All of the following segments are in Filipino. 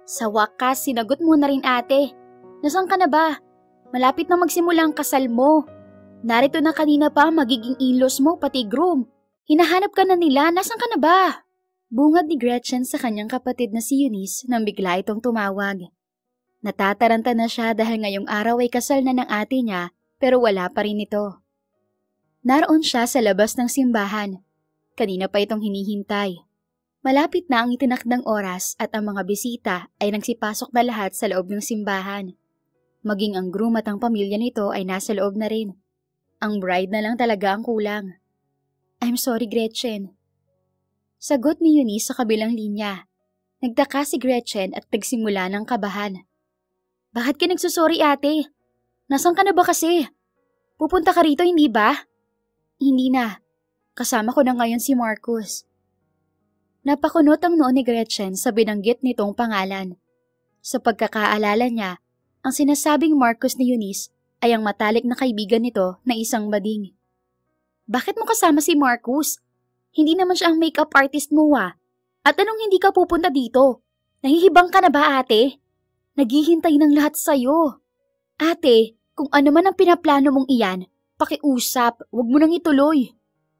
Sa wakas, sinagot mo na rin ate. Nasaan ka na ba? Malapit na magsimula ang kasal mo. Narito na kanina pa magiging in-laws mo pati groom. Hinahanap ka na nila, nasaan ka na ba? Bungad ni Gretchen sa kanyang kapatid na si Eunice nang bigla itong tumawag. Natataranta na siya dahil ngayong araw ay kasal na ng ate niya pero wala pa rin ito. Naroon siya sa labas ng simbahan. Kanina pa itong hinihintay. Malapit na ang itinakdang oras at ang mga bisita ay nagsipasok na lahat sa loob ng simbahan. Maging ang groom at ang pamilya nito ay nasa loob na rin. Ang bride na lang talaga ang kulang. I'm sorry, Gretchen. Sagot ni Eunice sa kabilang linya. Nagtaka si Gretchen at nagsimula ng kabahan. Bakit ka nagsusorry, ate? Nasaan ka na ba kasi? Pupunta ka rito, hindi ba? Hindi na. Kasama ko na ngayon si Marcus. Napakunot ang noo ni Gretchen sa binanggit nitong pangalan. Sa pagkakaalala niya, ang sinasabing Marcus ni Eunice ay ang matalik na kaibigan nito na isang bading. Bakit mo kasama si Marcus? Hindi naman siya ang makeup artist mo At anong hindi ka pupunta dito? Nahihibang ka na ba, ate? Naghihintay ng lahat sa'yo. Ate, kung ano man ang pinaplano mong iyan, pakiusap, huwag mo nang ituloy.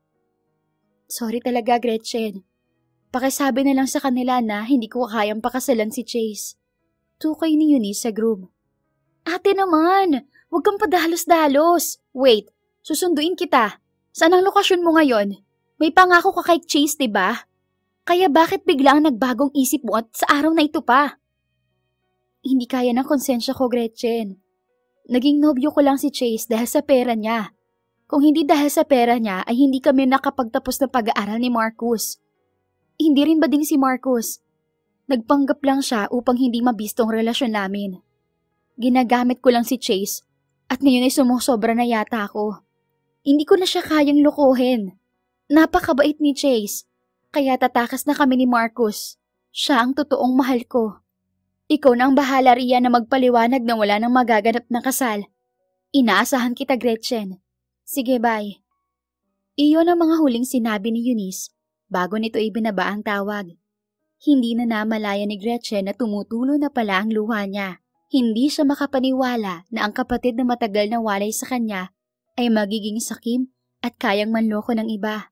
Sorry talaga, Gretchen. Pakisabi na lang sa kanila na hindi ko kayang pakasalan si Chase. Tukay ni Eunice sa groom. Ate naman, huwag kang padalos-dalos. Wait, susunduin kita. Saan ang lokasyon mo ngayon? May pangako ka kay Chase, diba? Kaya bakit bigla ang nagbagong isip mo at sa araw na ito pa? Hindi kaya ng konsensya ko, Gretchen. Naging nobyo ko lang si Chase dahil sa pera niya. Kung hindi dahil sa pera niya ay hindi kami nakapagtapos ng pag-aaral ni Marcus. Hindi rin ba din si Marcus? Nagpanggap lang siya upang hindi mabistong relasyon namin. Ginagamit ko lang si Chase at ngayon ay sumusobra na yata ako. Hindi ko na siya kayang lokohin. Napakabait ni Chase, kaya tatakas na kami ni Marcus. Siya ang totoong mahal ko. Ikaw na ang bahala riyan na magpaliwanag na wala nang magaganap na kasal. Inaasahan kita, Gretchen. Sige, bye. Iyon ang mga huling sinabi ni Eunice bago nito ibinaba ang tawag. Hindi na namalaya ni Gretchen na tumutulo na pala ang luha niya. Hindi siya makapaniwala na ang kapatid na matagal na walay sa kanya ay magiging sakim at kayang manloko ng iba.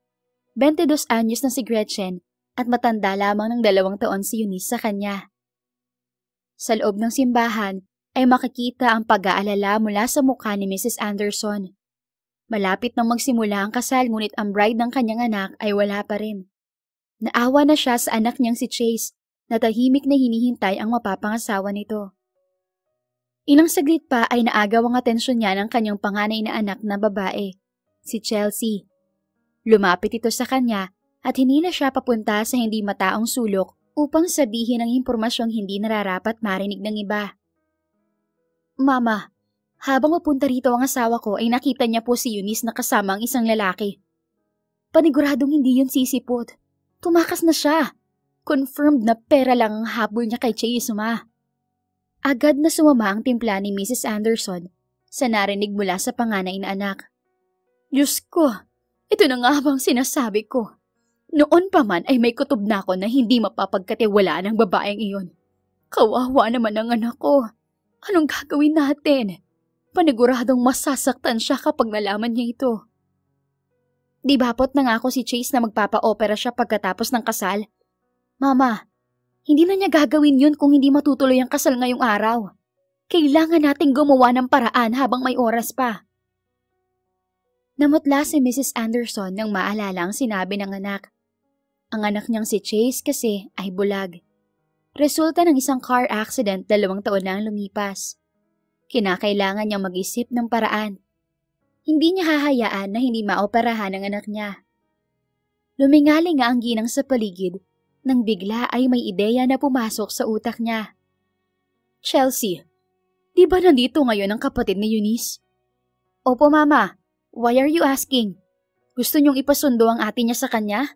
22 anyos na si Gretchen at matanda lamang ng 2 taon si Eunice sa kanya. Sa loob ng simbahan ay makikita ang pag-aalala mula sa mukha ni Mrs. Anderson. Malapit nang magsimula ang kasal ngunit ang bride ng kanyang anak ay wala pa rin. Naawa na siya sa anak niyang si Chase na tahimik na hinihintay ang mapapangasawa nito. Ilang saglit pa ay naagaw ang atensyon niya ng kanyang panganay na anak na babae, si Chelsea. Lumapit ito sa kanya at hinila siya papunta sa hindi mataong sulok upang sabihin ang impormasyong hindi nararapat marinig ng iba. Mama, habang mapunta rito ang asawa ko ay nakita niya po si Eunice na kasama ang isang lalaki. Paniguradong hindi yun sisipot. Tumakas na siya. Confirmed na pera lang ang habol niya kay Chase, Ma. Agad na sumama ang timpla ni Mrs. Anderson sa narinig mula sa panganay na anak. Diyos ko, ito na nga bang sinasabi ko. Noon pa man ay may kutob na ako na hindi mapapagkatiwalaan ng babaeng iyon. Kawawa naman ang anak ko. Anong gagawin natin? Paniguradong masasaktan siya kapag nalaman niya ito. Di bapot na nga ako si Chase na magpapa-opera siya pagkatapos ng kasal? Mama, hindi na niya gagawin yun kung hindi matutuloy ang kasal ngayong araw. Kailangan nating gumawa ng paraan habang may oras pa. Namutla si Mrs. Anderson nang maalala ang sinabi ng anak. Ang anak niyang si Chase kasi ay bulag. Resulta ng isang car accident 2 taon na ang lumipas. Kinakailangan niyang mag-isip ng paraan. Hindi niya hahayaan na hindi maoperahan ang anak niya. Lumingali nga ang ginang sa paligid nang bigla ay may ideya na pumasok sa utak niya. Chelsea, di ba nandito ngayon ang kapatid ni Eunice? Opo, Mama. Why are you asking? Gusto niyong ipasundo ang ate niya sa kanya?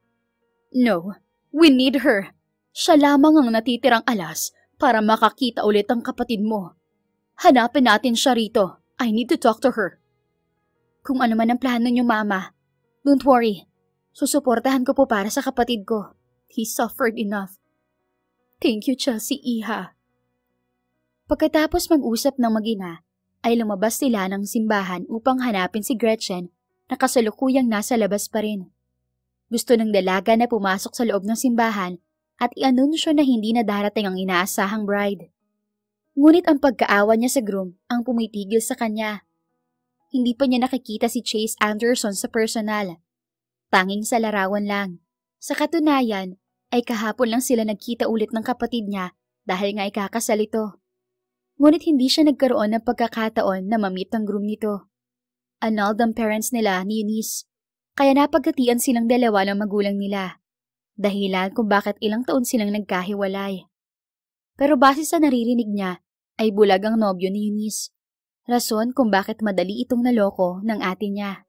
No, we need her. Siya lamang ang natitirang alas para makakita ulit ang kapatid mo. Hanapin natin siya rito. I need to talk to her. Kung ano man ang plano niyo, Mama, don't worry. Susuportahan ko po para sa kapatid ko. He suffered enough. Thank you, Chelsea, iha. Pagkatapos mag-usap ng mag-ina, ay lumabas sila ng simbahan upang hanapin si Gretchen na kasalukuyang nasa labas pa rin. Gusto ng dalaga na pumasok sa loob ng simbahan at i-anunsyo na hindi na darating ang inaasahang bride. Ngunit ang pagkaawa niya sa groom ang pumitigil sa kanya. Hindi pa niya nakikita si Chase Anderson sa personal. Tanging sa larawan lang. Sa katunayan, ay kahapon lang sila nagkita ulit ng kapatid niya dahil nga ikakasal ito. Ngunit hindi siya nagkaroon ng pagkakataon na ma-meet ang groom nito. Annulled ang parents nila ni Eunice, kaya napagkatian silang dalawa ng magulang nila. Dahilan kung bakit ilang taon silang nagkahiwalay. Pero base sa naririnig niya, ay bulag ang nobyo ni Eunice. Rason kung bakit madali itong naloko ng ate niya.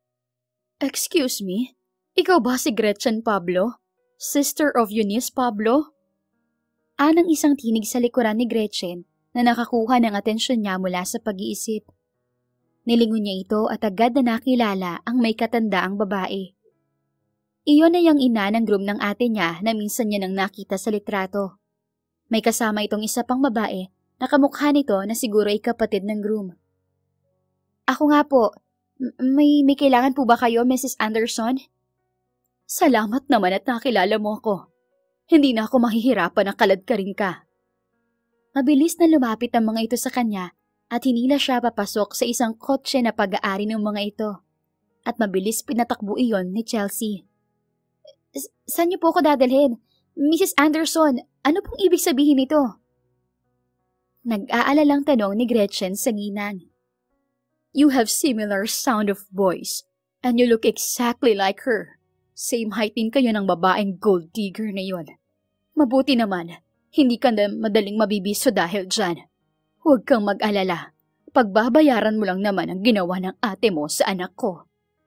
Excuse me? Ikaw ba si Gretchen Pablo? Sister of Eunice Pablo? Anang isang tinig sa likuran ni Gretchen na nakakuha ng atensyon niya mula sa pag-iisip. Nilingon niya ito at agad na nakilala ang may katandaang babae. Iyon ay ang ina ng groom ng ate niya na minsan niya nang nakita sa litrato. May kasama itong isa pang babae na kamukha nito na siguro ay kapatid ng groom. Ako nga po, may kailangan po ba kayo, Mrs. Anderson? Salamat naman at nakilala mo ako. Hindi na ako mahihirapan na kaladkarin ka. Mabilis na lumapit ang mga ito sa kanya at hinila siya papasok sa isang kotse na pag-aari ng mga ito. At mabilis pinatakbo iyon ni Chelsea. Saan niyo po ako dadalhin? Mrs. Anderson, ano pong ibig sabihin nito? Nag-aalalang tanong ni Gretchen sa ginang. You have similar sound of voice and you look exactly like her. Same height din kayo ng babaeng gold digger na yon. Mabuti naman. Hindi ka na madaling mabibiso dahil dyan. Huwag kang mag-alala. Pagbabayaran mo lang naman ang ginawa ng ate mo sa anak ko.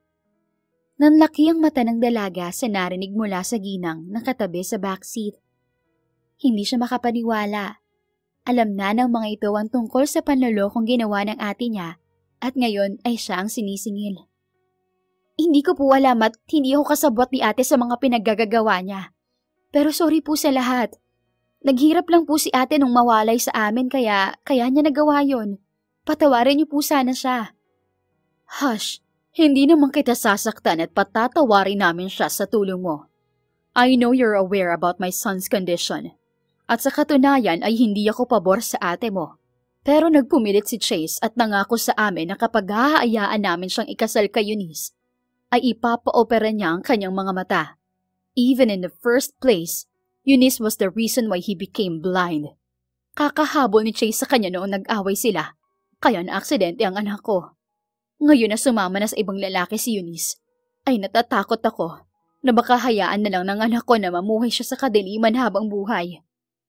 Nanlaki ang mata ng dalaga sa narinig mula sa ginang na katabi sa backseat. Hindi siya makapaniwala. Alam na ng mga ito ang tungkol sa panlolokong ginawa ng ate niya at ngayon ay siya ang sinisingil. Hindi ko po alam at hindi ako kasabwat ni ate sa mga pinaggagawa niya. Pero sorry po sa lahat. Naghirap lang po si ate nung mawalay sa amin kaya niya nagawa yon. Patawarin niyo po sana siya. Hush, hindi naman kita sasaktan at patatawarin namin siya sa tulong mo. I know you're aware about my son's condition. At sa katunayan ay hindi ako pabor sa ate mo. Pero nagpumilit si Chase at nangako sa amin na kapag hahaayaan namin siyang ikasal kay Eunice, ay ipapa-opera niya ang kanyang mga mata. Even in the first place, Eunice was the reason why he became blind. Kakahabol ni Chase sa kanya noong nag-away sila, kaya na-aksidente ang anak ko. Ngayon na sumama na sa ibang lalaki si Eunice, ay natatakot ako na baka hayaan na lang ng anak ko na mamuhay siya sa kadiliman habang buhay.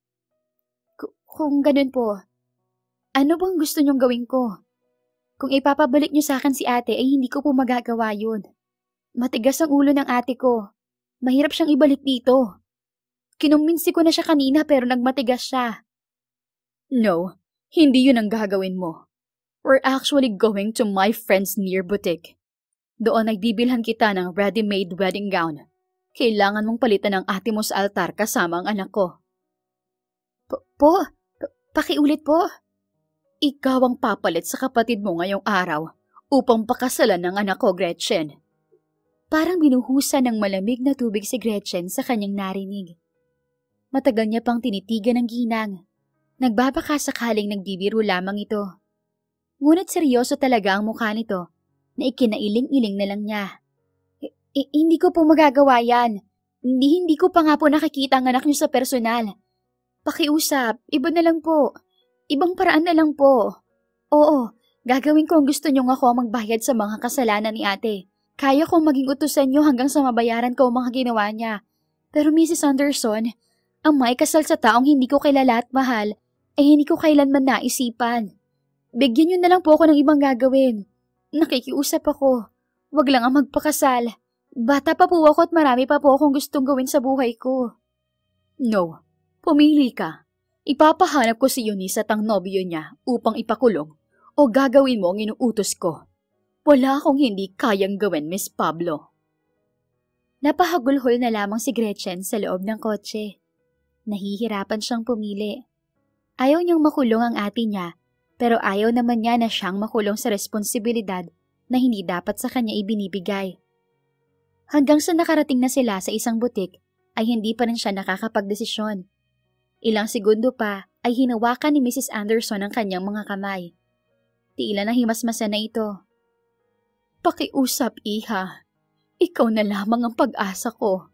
Kung ganun po, ano bang gusto niyong gawin ko? Kung ipapabalik niyo sa akin si ate ay hindi ko po magagawa yun. Matigas ang ulo ng ate ko. Mahirap siyang ibalik dito. Kinumbinsi ko na siya kanina pero nagmatigas siya. No, hindi yun ang gagawin mo. We're actually going to my friend's near boutique. Doon ay bibilhan kita ng ready-made wedding gown. Kailangan mong palitan ng ate mo sa altar kasama ang anak ko. Pakiulit po. Ikaw ang papalit sa kapatid mo ngayong araw upang pakasalan ng anak ko, Gretchen. Parang binuhusan ng malamig na tubig si Gretchen sa kanyang narinig. Matagal niya pang tinitigan ng ginang. Nagbabaka sakaling nagbibiro lamang ito. Ngunit seryoso talaga ang mukha nito na ikinailing-iling na lang niya. Hindi ko po magagawa yan. Hindi ko pa nga po nakikita ang anak niyo sa personal. Pakiusap, iba na lang po. Ibang paraan na lang po. Oo, gagawin ko ang gusto niyong ako ang magbayad sa mga kasalanan ni ate. Kaya kong maging utusan niyo hanggang sa mabayaran ko ang mga ginawa niya. Pero Mrs. Anderson, ang maikasal sa taong hindi ko kilala at mahal ay hindi ko kailanman naisipan. Bigyan niyo na lang po ako ng ibang gagawin. Nakikiusap ako. Wag lang ang magpakasal. Bata pa po ako at marami pa po akong gustong gawin sa buhay ko. No, pumili ka. Ipapahanap ko si Eunice at ang nobyo niya upang ipakulong o gagawin mo ang inuutos ko. Wala akong hindi kayang gawin, Miss Pablo. Napahagulhol na lamang si Gretchen sa loob ng kotse. Nahihirapan siyang pumili. Ayaw niyang makulong ang ate niya, pero ayaw naman niya na siyang makulong sa responsibilidad na hindi dapat sa kanya ibinibigay. Hanggang sa nakarating na sila sa isang butik, ay hindi pa rin siya nakakapagdesisyon. Ilang segundo pa ay hinawakan ni Mrs. Anderson ang kanyang mga kamay. Tila nahimasmasan na ito. "Pakiusap, iha. Ikaw na lamang ang pag-asa ko."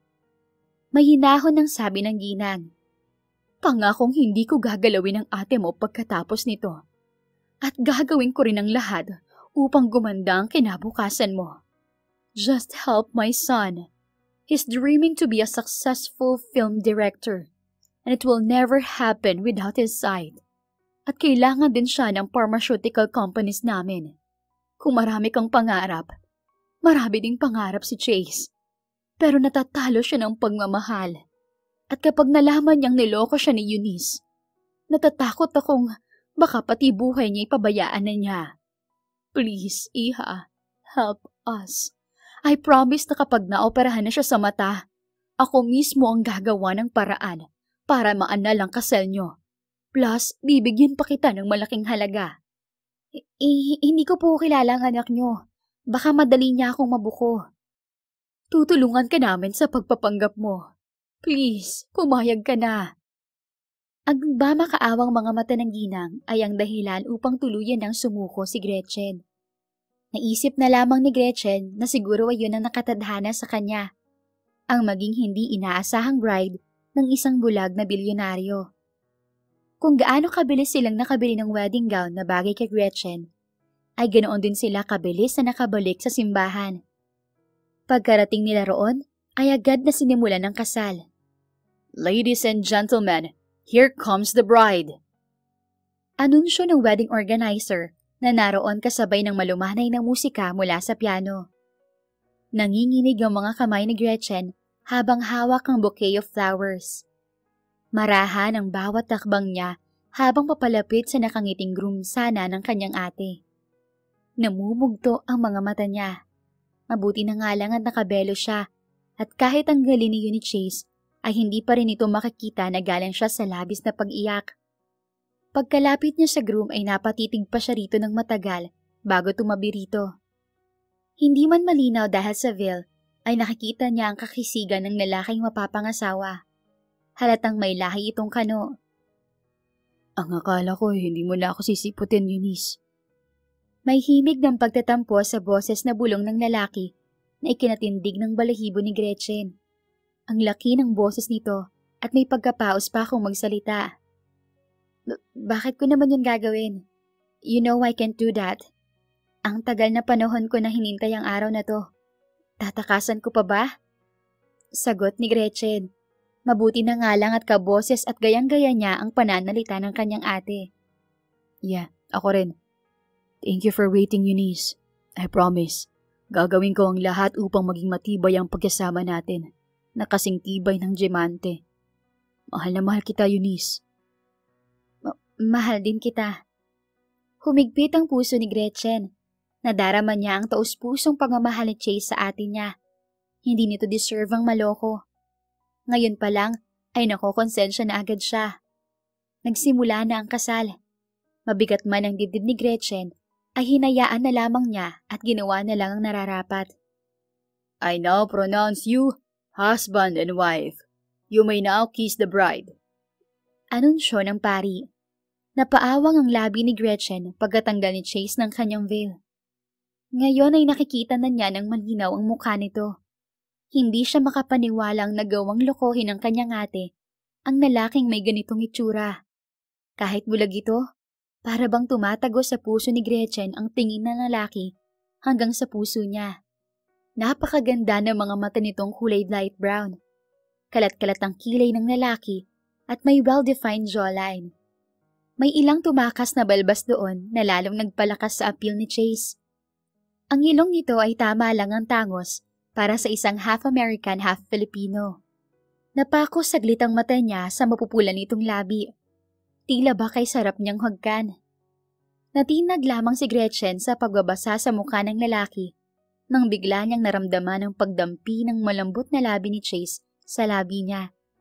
May hinahon ng sabi ng ginang. "Pangakong hindi ko gagalawin ang ate mo pagkatapos nito. At gagawin ko rin ang lahat upang gumanda ang kinabukasan mo. Just help my son. He's dreaming to be a successful film director, and it will never happen without his sight. At kailangan din siya ng pharmaceutical companies namin. Kung marami kang pangarap, marami ding pangarap si Chase. Pero natatalo siya ng pagmamahal. At kapag nalaman niyang niloko siya ni Eunice, natatakot akong baka pati buhay niya ipabayaan na niya. Please, iha, help us. I promise na kapag naoperahan na siya sa mata, ako mismo ang gagawa ng paraan para maanal ang kasal niyo. Plus, bibigyan pa kita ng malaking halaga." Hindi ko po kilala ang anak niyo. Baka madali niya akong mabuko." "Tutulungan ka namin sa pagpapanggap mo. Please, pumayag ka na." Ang ba makaawang mga mata ng ginang ay ang dahilan upang tuluyan ng sumuko si Gretchen. Naisip na lamang ni Gretchen na siguro ay yun ang nakatadhana sa kanya, ang maging hindi inaasahang bride ng isang bulag na bilyonaryo. Kung gaano kabilis silang nakabili ng wedding gown na bagay kay Gretchen, ay ganoon din sila kabilis na nakabalik sa simbahan. Pagkarating nila roon, ay agad na sinimulan ng kasal. "Ladies and gentlemen, here comes the bride." Anunsyo ng wedding organizer na naroon kasabay ng malumanay na musika mula sa piano. Nanginginig ang mga kamay ni Gretchen habang hawak ang bouquet of flowers. Marahan ang bawat takbang niya habang papalapit sa nakangiting groom sana ng kanyang ate. Namumugto ang mga mata niya. Mabuti na nga lang at nakabelo siya, at kahit ang galing ni Chase ay hindi pa rin ito makikita na galing siya sa labis na pag-iyak. Pagkalapit niya sa groom ay napatitig pa siya rito ng matagal bago tumabi rito. Hindi man malinaw dahil sa veil, ay nakikita niya ang kakisigan ng lalaking mapapangasawa. Halatang may lahi itong kano. "Ang akala ko hindi mo na ako sisiputin, Eunice." May himig ng pagtatampo sa boses na bulong ng lalaki na ikinatindig ng balahibo ni Gretchen. Ang laki ng boses nito at may pagkapaos pa kung magsalita. Bakit ko naman yun gagawin? You know I can't do that. Ang tagal na panahon ko na hinintay ang araw na to. Tatakasan ko pa ba?" Sagot ni Gretchen. Mabuti na nga lang at kaboses at gayang-gaya niya ang pananalita ng kanyang ate. "Yeah, ako rin. Thank you for waiting, Eunice. I promise, gagawin ko ang lahat upang maging matibay ang pagkasama natin, na kasing tibay ng diamante. Mahal na mahal kita, Eunice." Mahal din kita." Humigpit ang puso ni Gretchen. Nadarama niya ang taus-pusong pagmamahal ni Chase sa ate niya. Hindi nito deserve ang maloko. Ngayon pa lang ay nakokonsensya na agad siya. Nagsimula na ang kasal. Mabigat man ang dibdib ni Gretchen, ay hinayaan na lamang niya at ginawa na lang ang nararapat. "I now pronounce you husband and wife. You may now kiss the bride." Anunsyo ng pari. Napaawang ang labi ni Gretchen pagkatanggal ni Chase ng kanyang veil. Ngayon ay nakikita na niya ng malinaw ang mukha nito. Hindi siya makapaniwalang nagawang lokohin ng kanyang ate ang lalaking may ganitong itsura. Kahit bulag ito, para bang tumatago sa puso ni Gretchen ang tingin ng lalaki hanggang sa puso niya. Napakaganda ng mga mata nitong kulay light brown. Kalat-kalat ang kilay ng lalaki at may well-defined jawline. May ilang tumakas na balbas doon na lalong nagpalakas sa appeal ni Chase. Ang ilong nito ay tama lang ang tangos para sa isang half-American, half-Filipino. Napako saglit ang mata niya sa mapupulan nitong labi. Tila ba kay sarap niyang hagkan. Natinag lamang si Gretchen sa pagbabasa sa mukha ng lalaki nang bigla niyang naramdaman ang pagdampi ng malambot na labi ni Chase sa labi niya.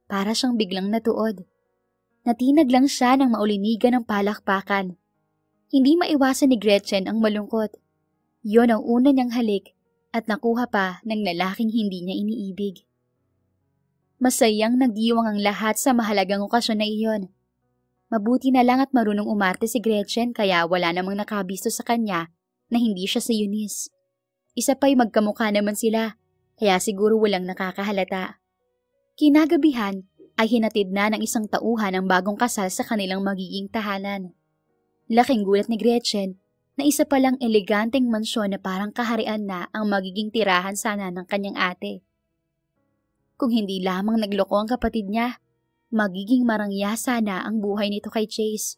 Para siyang biglang natuod. Natinag lang siya ng maulinigan ng palakpakan. Hindi maiwasan ni Gretchen ang malungkot. Yon ang una niyang halik at nakuha pa ng lalaking hindi niya iniibig. Masayang nagdiwang ang lahat sa mahalagang okasyon na iyon. Mabuti na lang at marunong umarte si Gretchen kaya wala namang nakabisto sa kanya na hindi siya si Eunice. Isa pa'y magkamukha naman sila, kaya siguro walang nakakahalata. Kinagabihan ay hinatid na ng isang tauhan ang bagong kasal sa kanilang magiging tahanan. Laking gulat ni Gretchen na isa palang eleganteng mansyon na parang kaharian na ang magiging tirahan sana ng kanyang ate. Kung hindi lamang nagloko ang kapatid niya, magiging marangya sana ang buhay nito kay Chase.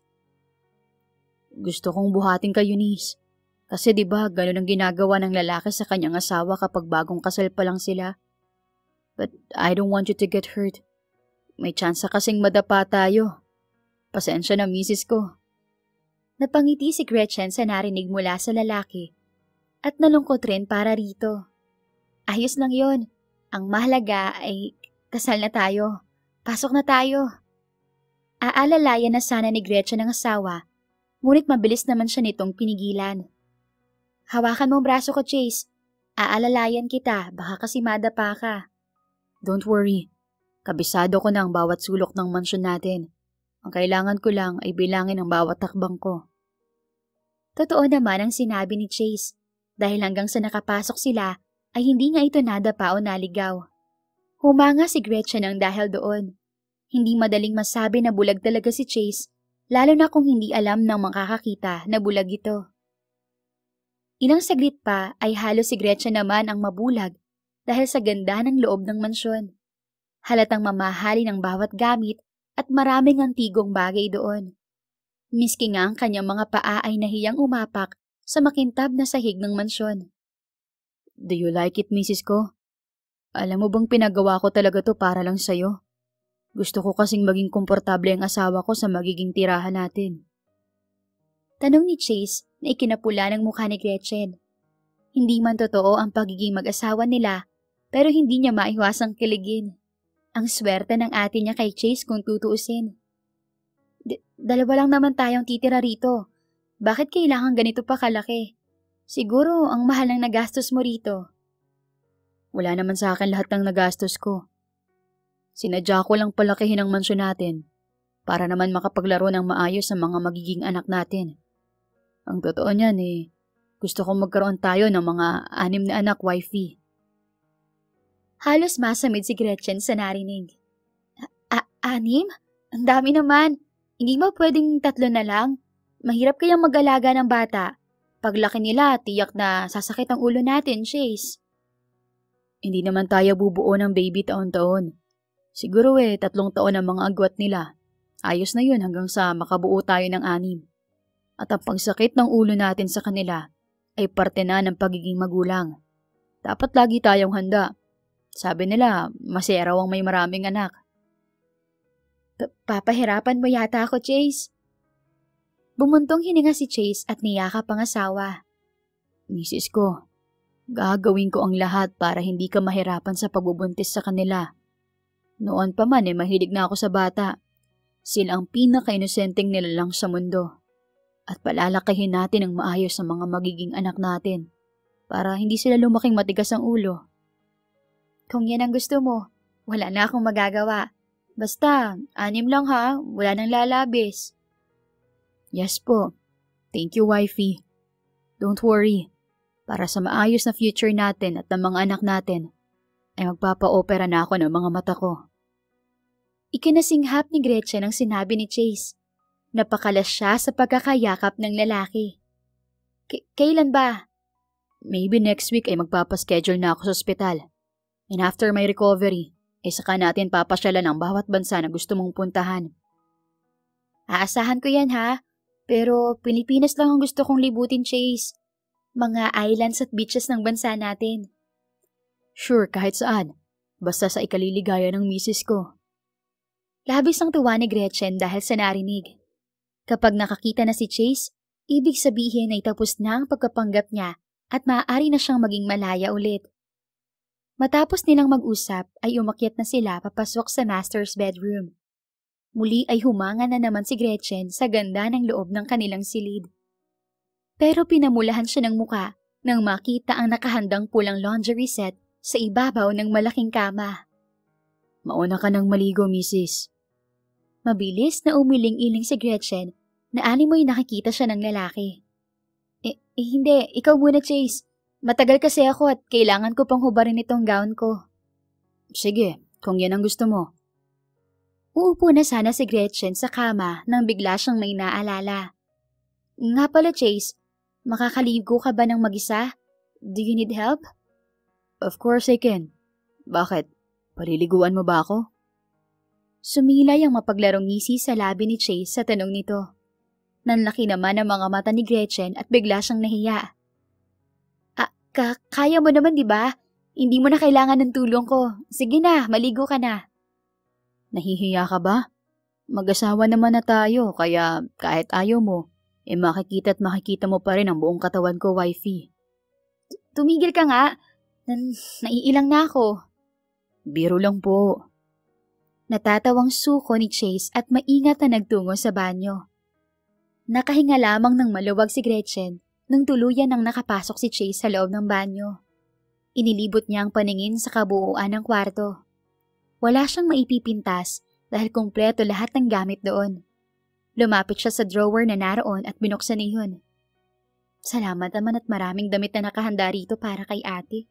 Gusto kong buhatin kay Eunice. Kasi 'di ba ganun ang ginagawa ng lalaki sa kanyang asawa kapag bagong kasal pa lang sila? But I don't want you to get hurt. May tsansa kasing madapa tayo. Pasensya na, misis ko. Napangiti si Gretchen sa narinig mula sa lalaki at nalungkot rin para rito. Ayos lang yon. Ang mahalaga ay kasal na tayo. Pasok na tayo. Aalalayan na sana ni Gretchen ang asawa, ngunit mabilis naman siya nitong pinigilan. Hawakan mo ang braso ko, Chase. Aalalayan kita, baka kasi madapa ka. Don't worry. Kabisado ko na ang bawat sulok ng mansyon natin. Ang kailangan ko lang ay bilangin ang bawat takbang ko. Totoo naman ang sinabi ni Chase, dahil hanggang sa nakapasok sila ay hindi nga ito nadapa o naligaw. Humanga si Gretchen ang dahil doon. Hindi madaling masabi na bulag talaga si Chase, lalo na kung hindi alam ng makakakita na bulag ito. Ilang saglit pa ay halos si Gretchen naman ang mabulag dahil sa ganda ng loob ng mansyon. Halatang mamahali ng bawat gamit at maraming antigong bagay doon. Miski nga ang kanyang mga paa ay nahiyang umapak sa makintab na sahig ng mansyon. Do you like it, misis ko? Alam mo bang pinagawa ko talaga to para lang sa'yo? Gusto ko kasing maging komportable ang asawa ko sa magiging tirahan natin. Tanong ni Chase na ikinapula ng mukha ni Gretchen. Hindi man totoo ang pagiging mag-asawa nila, pero hindi niya maiwasang kiligin. Ang swerte ng ate niya kay Chase kung tutuusin. Dalawa lang naman tayong titira rito. Bakit kailangan ganito pa kalaki? Siguro ang mahal ng nagastos mo rito. Wala naman sa akin lahat ng nagastos ko. Sinadya ko lang palakihin ang mansyon natin para naman makapaglaro ng maayos sa mga magiging anak natin. Ang totoo niyan gusto kong magkaroon tayo ng mga 6 na anak, wifey. Halos masamid si Gretchen sa narinig. 6? Ang dami naman. Hindi ba pwedeng 3 na lang? Mahirap kayang mag-alaga ng bata. Paglaki nila, tiyak na sasakit ang ulo natin, Chase. Hindi naman tayo bubuo ng baby taon-taon. Siguro 3 taon ang mga agwat nila. Ayos na yun hanggang sa makabuo tayo ng 6. At ang pagsakit ng ulo natin sa kanila ay parte na ng pagiging magulang. Dapat lagi tayong handa. Sabi nila, masaya raw ang may maraming anak. Papahirapan mo yata ako, Chase. Bumuntong hininga si Chase at niyakap ang asawa. Misis ko, gagawin ko ang lahat para hindi ka mahirapan sa pagbubuntis sa kanila. Noon pa man mahilig na ako sa bata. Sila ang pinaka-inosenteng nilalang sa mundo. At palalakahin natin ang maayos sa mga magiging anak natin para hindi sila lumaking matigas ang ulo. Kung yan ang gusto mo, wala na akong magagawa. Basta, 6 lang ha, wala nang lalabis. Yes po. Thank you, wifey. Don't worry. Para sa maayos na future natin at ng mga anak natin, ay magpapa-opera na ako ng mga mata ko. Ikinasinghap ni Gretchen ang sinabi ni Chase. Napakalas siya sa pagkakayakap ng lalaki. Kailan ba? Maybe next week ay magpapaschedule na ako sa ospital. And after my recovery, ay saka natin papasyalan ang bawat bansa na gusto mong puntahan. Aasahan ko yan ha, pero Pilipinas lang ang gusto kong libutin, Chase. Mga islands at beaches ng bansa natin. Sure, kahit saan. Basta sa ikaliligaya ng misis ko. Labis ang tuwa ni Gretchen dahil sa narinig. Kapag nakakita na si Chase, ibig sabihin ay tapos na ang pagkapanggap niya at maaari na siyang maging malaya ulit. Matapos nilang mag-usap ay umakyat na sila papasok sa master's bedroom. Muli ay humanga na naman si Gretchen sa ganda ng loob ng kanilang silid. Pero pinamulahan siya ng muka nang makita ang nakahandang pulang laundry set sa ibabaw ng malaking kama. Mauna ka nang maligo, Mrs. Mabilis na umiling-iling si Gretchen na animoy nakikita siya ng lalaki. Hindi. Ikaw muna, Chase. Matagal kasi ako at kailangan ko pang hubarin itong gown ko. Sige, kung yan ang gusto mo. Uupo na sana si Gretchen sa kama nang bigla siyang may naalala. Nga pala, Chase, makakaligo ka ba ng mag-isa? Do you need help? Of course I can. Bakit? Paliliguan mo ba ako? Sumilay ang mapaglarong ngisi sa labi ni Chase sa tanong nito. Nanlaki naman ang mga mata ni Gretchen at bigla siyang nahiya. Kaya mo naman, di ba? Hindi mo na kailangan ng tulong ko. Sige na, maligo ka na. Nahihiya ka ba? Mag-asawa naman na tayo, kaya kahit ayaw mo, makikita at makikita mo pa rin ang buong katawan ko, wifey. Tumigil ka nga. Naiilang na ako. Biro lang po. Natatawang suko ni Chase at maingat na nagtungo sa banyo. Nakahinga lamang ng maluwag si Gretchen nang tuluyan nang nakapasok si Chase sa loob ng banyo. Inilibot niya ang paningin sa kabuuan ng kwarto. Wala siyang maipipintas dahil kumpleto lahat ng gamit doon. Lumapit siya sa drawer na naroon at binuksan iyon. Salamat naman at maraming damit na nakahanda rito para kay ate.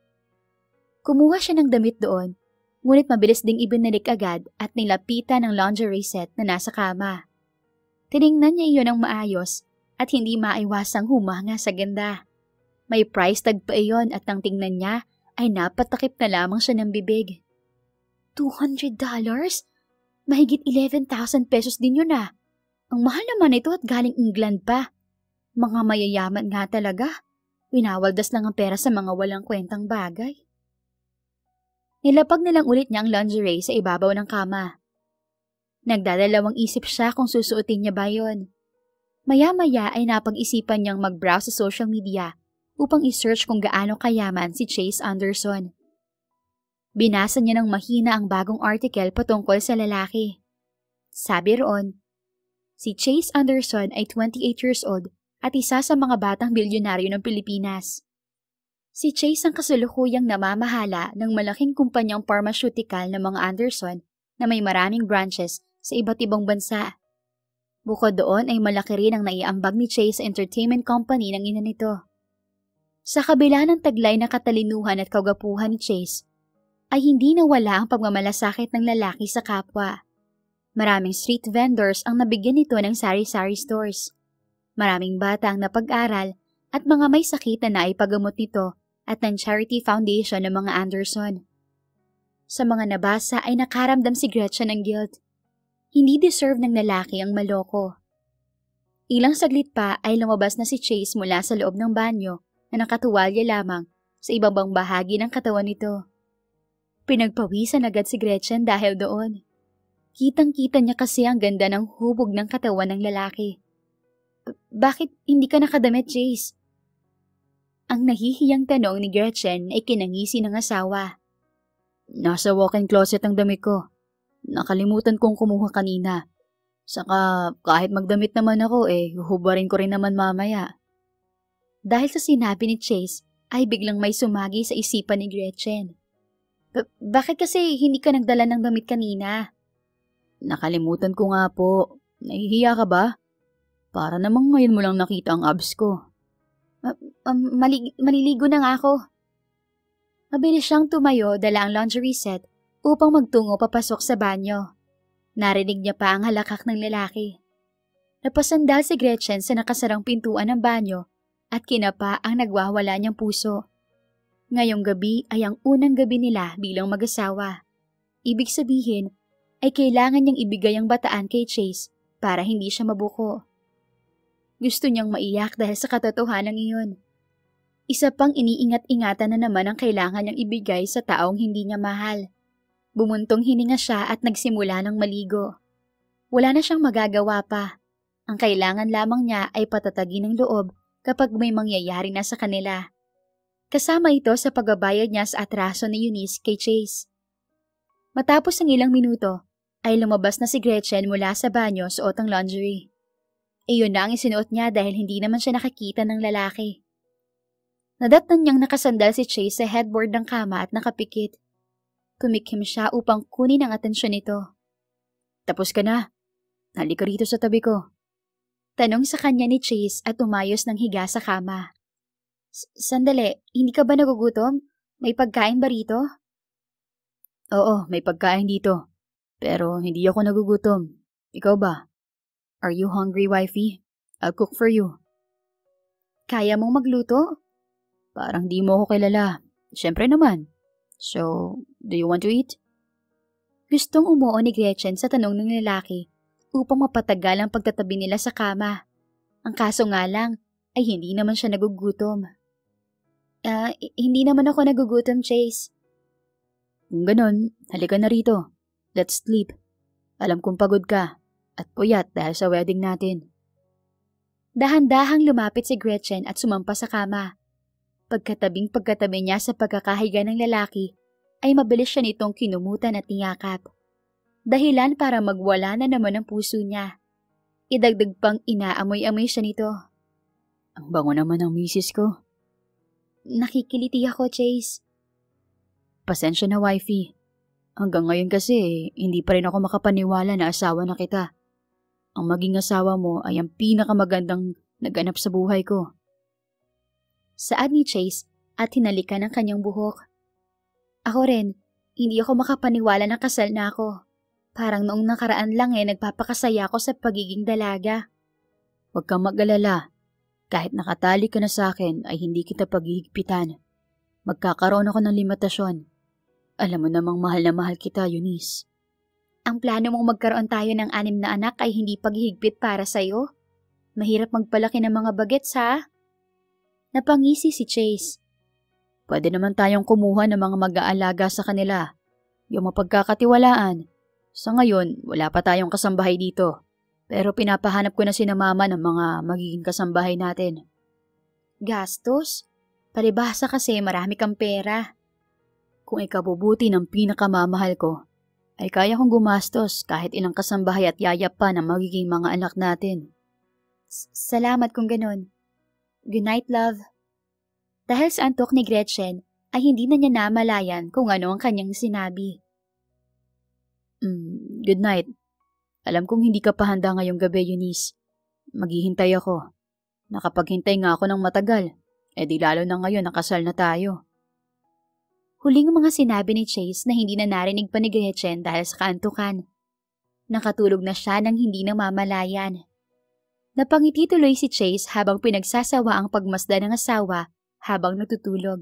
Kumuha siya ng damit doon, ngunit mabilis ding ibinalik agad at nilapitan ang lingerie set na nasa kama. Tiningnan niya iyon ng maayos at hindi maiwasang humanga sa ganda. May price tag pa iyon at nang tingnan niya ay napatakip na lamang siya ng bibig. $200? Mahigit 11,000 pesos din yun ah. Ang mahal naman ito at galing England pa. Mga mayayaman nga talaga. Winawaldas lang ang pera sa mga walang kwentang bagay. Nilapag nilang ulit niya ang lingerie sa ibabaw ng kama. Nagdadalawang isip siya kung susuotin niya ba yun. Maya-maya ay napag-isipan niyang mag-browse sa social media upang i-search kung gaano kayaman si Chase Anderson. Binasa niya ng mahina ang bagong article patungkol sa lalaki. Sabi roon, si Chase Anderson ay 28 years old at isa sa mga batang bilyonaryo ng Pilipinas. Si Chase ang kasalukuyang namamahala ng malaking kumpanyang pharmaceutical ng mga Anderson na may maraming branches sa iba't ibang bansa. Bukod doon ay malaki rin ang naiambag ni Chase sa entertainment company ng ina nito. Sa kabila ng taglay na katalinuhan at kagapuhan ni Chase, ay hindi nawala ang pagmamalasakit ng lalaki sa kapwa. Maraming street vendors ang nabigyan nito ng sari-sari stores. Maraming bata ang napag-aral at mga may sakit na naipagamot nito at ng charity foundation ng mga Anderson. Sa mga nabasa ay nakaramdam si Gretchen ng guilt. Hindi deserve ng lalaki ang maloko. Ilang saglit pa ay lumabas na si Chase mula sa loob ng banyo na nakatuwalya lamang sa ibabang bahagi ng katawan nito. Pinagpawisan agad si Gretchen dahil doon. Kitang-kita niya kasi ang ganda ng hubog ng katawan ng lalaki. Bakit hindi ka nakadamit, Chase? Ang nahihiyang tanong ni Gretchen ay kinangisi ng asawa. Nasa walk-in closet ang damit ko. Nakalimutan kong kumuha kanina. Saka kahit magdamit naman ako huhubarin ko rin naman mamaya. Dahil sa sinabi ni Chase ay biglang may sumagi sa isipan ni Gretchen. Bakit kasi hindi ka nagdala ng damit kanina? Nakalimutan ko nga po. Nahihiya ka ba? Para namang ngayon mo lang nakita ang abs ko. Maliligo na nga ako. Mabilis siyang tumayo dala ang lingerie set upang magtungo papasok sa banyo. Narinig niya pa ang halakak ng lalaki. Napasandal si Gretchen sa nakasarang pintuan ng banyo at kinapa ang nagwawala niyang puso. Ngayong gabi ay ang unang gabi nila bilang mag-asawa. Ibig sabihin ay kailangan niyang ibigay ang bataan kay Chase para hindi siya mabuko. Gusto niyang maiyak dahil sa katotohanan iyon. Isa pang iniingat-ingatan na naman ang kailangan niyang ibigay sa taong hindi niya mahal. Bumuntong hininga siya at nagsimula ng maligo. Wala na siyang magagawa pa. Ang kailangan lamang niya ay patatagin ng loob kapag may mangyayari na sa kanila. Kasama ito sa pagbabayad niya sa atraso ni Eunice kay Chase. Matapos ang ilang minuto, ay lumabas na si Gretchen mula sa banyo suot ang lingerie. Iyon na ang isinuot niya dahil hindi naman siya nakakita ng lalaki. Nadatnan niyang nakasandal si Chase sa headboard ng kama at nakapikit. Tumikim siya upang kunin ang atensyon nito. Tapos ka na. Halika rito sa tabi ko. Tanong sa kanya ni Chase at umayos ng higa sa kama. Sandali, hindi ka ba nagugutom? May pagkain ba rito? Oo, may pagkain dito. Pero hindi ako nagugutom. Ikaw ba? Are you hungry, wifey? I'll cook for you. Kaya mong magluto? Parang di mo ako kilala. Siyempre naman. So, do you want to eat? Gustong umuo ni Gretchen sa tanong ng lalaki upang mapatagal ang pagtatabi nila sa kama. Ang kaso nga lang ay hindi naman siya nagugutom. Hindi naman ako nagugutom, Chase. Kung ganon, halika na rito. Let's sleep. Alam kong pagod ka at puyat dahil sa wedding natin. Dahan-dahang lumapit si Gretchen at sumampa sa kama. Pagkatabi niya sa pagkakahiga ng lalaki, ay mabilis siya nitong kinumutan at niyakap. Dahilan para magwala na naman ang puso niya. Idagdag pang inaamoy-amoy siya nito. Ang bango naman ng misis ko. Nakikiliti ako, Chase. Pasensya na, wifey. Hanggang ngayon kasi, hindi pa rin ako makapaniwala na asawa na kita. Ang maging asawa mo ay ang pinakamagandang naganap sa buhay ko. Saad ni Chase at hinalikan ang kanyang buhok. Ako rin, hindi ako makapaniwala na kasal na ako. Parang noong nakaraan lang nagpapakasaya ako sa pagiging dalaga. Huwag kang mag-alala. Kahit nakatali ka na sa akin ay hindi kita paghihigpitan. Magkakaroon ako ng limitasyon. Alam mo namang mahal na mahal kita, Eunice. Ang plano mong magkaroon tayo ng 6 na anak ay hindi paghihigpit para sa'yo? Mahirap magpalaki ng mga bagets, ha? Napangisi si Chase. Pwede naman tayong kumuha ng mga mag-aalaga sa kanila. Yung mapagkakatiwalaan. Sa ngayon, wala pa tayong kasambahay dito. Pero pinapahanap ko na sina mama ng mga magiging kasambahay natin. Gastos? Palibhasa kasi marami kang pera. Kung ikabubuti ng pinakamamahal ko, ay kaya kong gumastos kahit ilang kasambahay at yayap pa ng magiging mga anak natin. Salamat kung ganun. Good night, love. Dahil sa antok ni Gretchen, ay hindi na niya namalayan kung ano ang kanyang sinabi. Good night. Alam kong hindi ka pa handa ngayong gabi, Eunice. Maghihintay ako. Nakapaghintay nga ako ng matagal, di lalo na ngayon nakasal na tayo. Huling mga sinabi ni Chase na hindi na narinig pa ni Gretchen dahil sa kaantukan. Nakatulog na siya nang hindi na mamalayan. Napangiti tuloy si Chase habang pinagsasawa ang pagmasda ng asawa habang natutulog.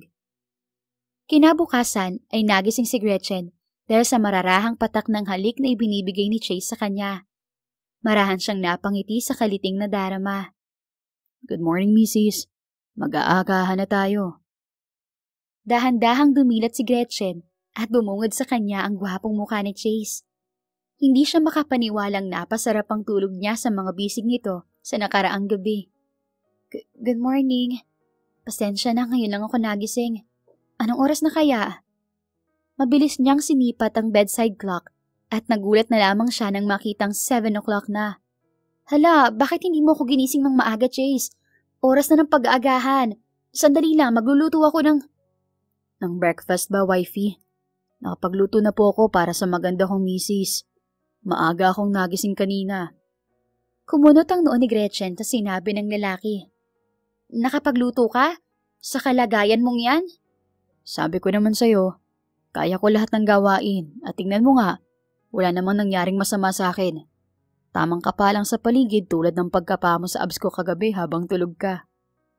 Kinabukasan ay nagising si Gretchen dahil sa mararahang patak ng halik na ibinibigay ni Chase sa kanya. Marahan siyang napangiti sa kaliting na darama. Good morning, Mrs. Mag-aagahan na tayo. Dahan-dahang dumilat si Gretchen at bumungad sa kanya ang gwapong mukha ni Chase. Hindi siya makapaniwalang napasarap ang tulog niya sa mga bisig nito sa nakaraang gabi. Good morning. Pasensya na, ngayon lang ako nagising. Anong oras na kaya? Mabilis niyang sinipat ang bedside clock at nagulat na lamang siya nang makitang 7 o'clock na. Hala, bakit hindi mo ako ginising ng maaga, Chase? Oras na ng pag-aagahan. Sandali lang, magluluto ako ng breakfast ba, wifey? Nakapagluto na po ako para sa maganda kong misis. Maaga akong nagising kanina. Kumunot ang noo ni Gretchen sa sinabi ng lalaki. Nakapagluto ka? Sa kalagayan mong yan? Sabi ko naman sa'yo, kaya ko lahat ng gawain at tingnan mo nga, wala namang nangyaring masama sa akin. Tamang ka pa lang sa paligid tulad ng pagkapa mo sa abs ko kagabi habang tulog ka.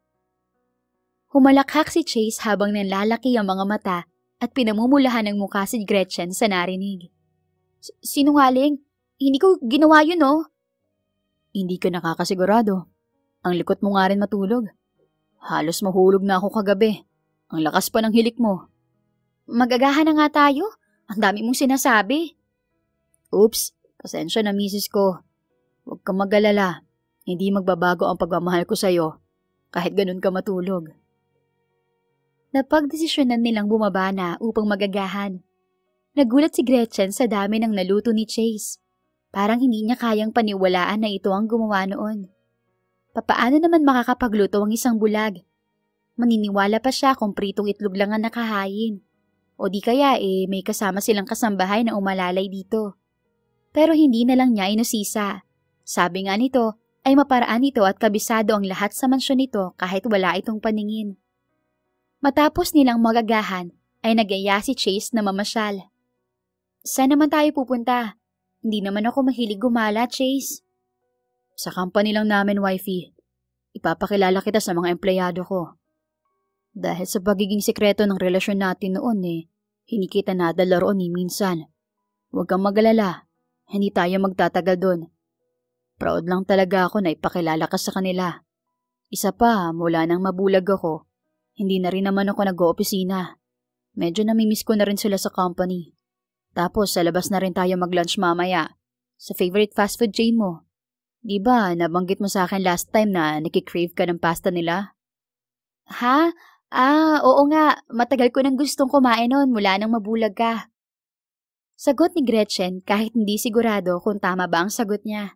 Humalakhak si Chase habang nanlalaki ang mga mata at pinamumulahan ng mukha si Gretchen sa narinig. Sinungaling? Hindi ko ginawa yun, oh. Hindi ka nakakasigurado. Ang likot mo nga rin matulog. Halos mahulog na ako kagabi. Ang lakas pa ng hilik mo. Mag-agahan na nga tayo. Ang dami mong sinasabi. Oops, pasensya na misis ko. Huwag kang mag-alala. Hindi magbabago ang pagmamahal ko sa'yo kahit ganun ka matulog. Napagdesisyonan nilang bumaba na upang magagahan. Nagulat si Gretchen sa dami ng naluto ni Chase. Parang hindi niya kayang paniwalaan na ito ang gumawa noon. Papaano naman makakapagluto ang isang bulag? Maniniwala pa siya kung pritong itlog lang ang nakahain. O di kaya may kasama silang kasambahay na umalalay dito. Pero hindi na lang niya inusisa. Sabi nga nito ay maparaan ito at kabisado ang lahat sa mansyon nito kahit wala itong paningin. Matapos nilang magagahan ay nagaya si Chase na mamasyal. Saan naman tayo pupunta? Hindi naman ako mahilig gumala, Chase. Sa company lang namin, wifey. Ipapakilala kita sa mga empleyado ko. Dahil sa pagiging sekreto ng relasyon natin noon hindi kita nadala roon ni minsan. Huwag kang mag-alala, hindi tayo magtatagal doon. Proud lang talaga ako na ipakilala ka sa kanila. Isa pa, mula nang mabulag ako, hindi na rin naman ako nag-oopisina. Medyo namimiss ko na rin sila sa company. Tapos sa labas na rin tayo mag-lunch mamaya sa favorite fast food chain mo. Di ba nabanggit mo sa akin last time na nakikrave ka ng pasta nila? Ha? Oo nga. Matagal ko nang gustong kumain nun mula nang mabulag ka. Sagot ni Gretchen kahit hindi sigurado kung tama ba ang sagot niya.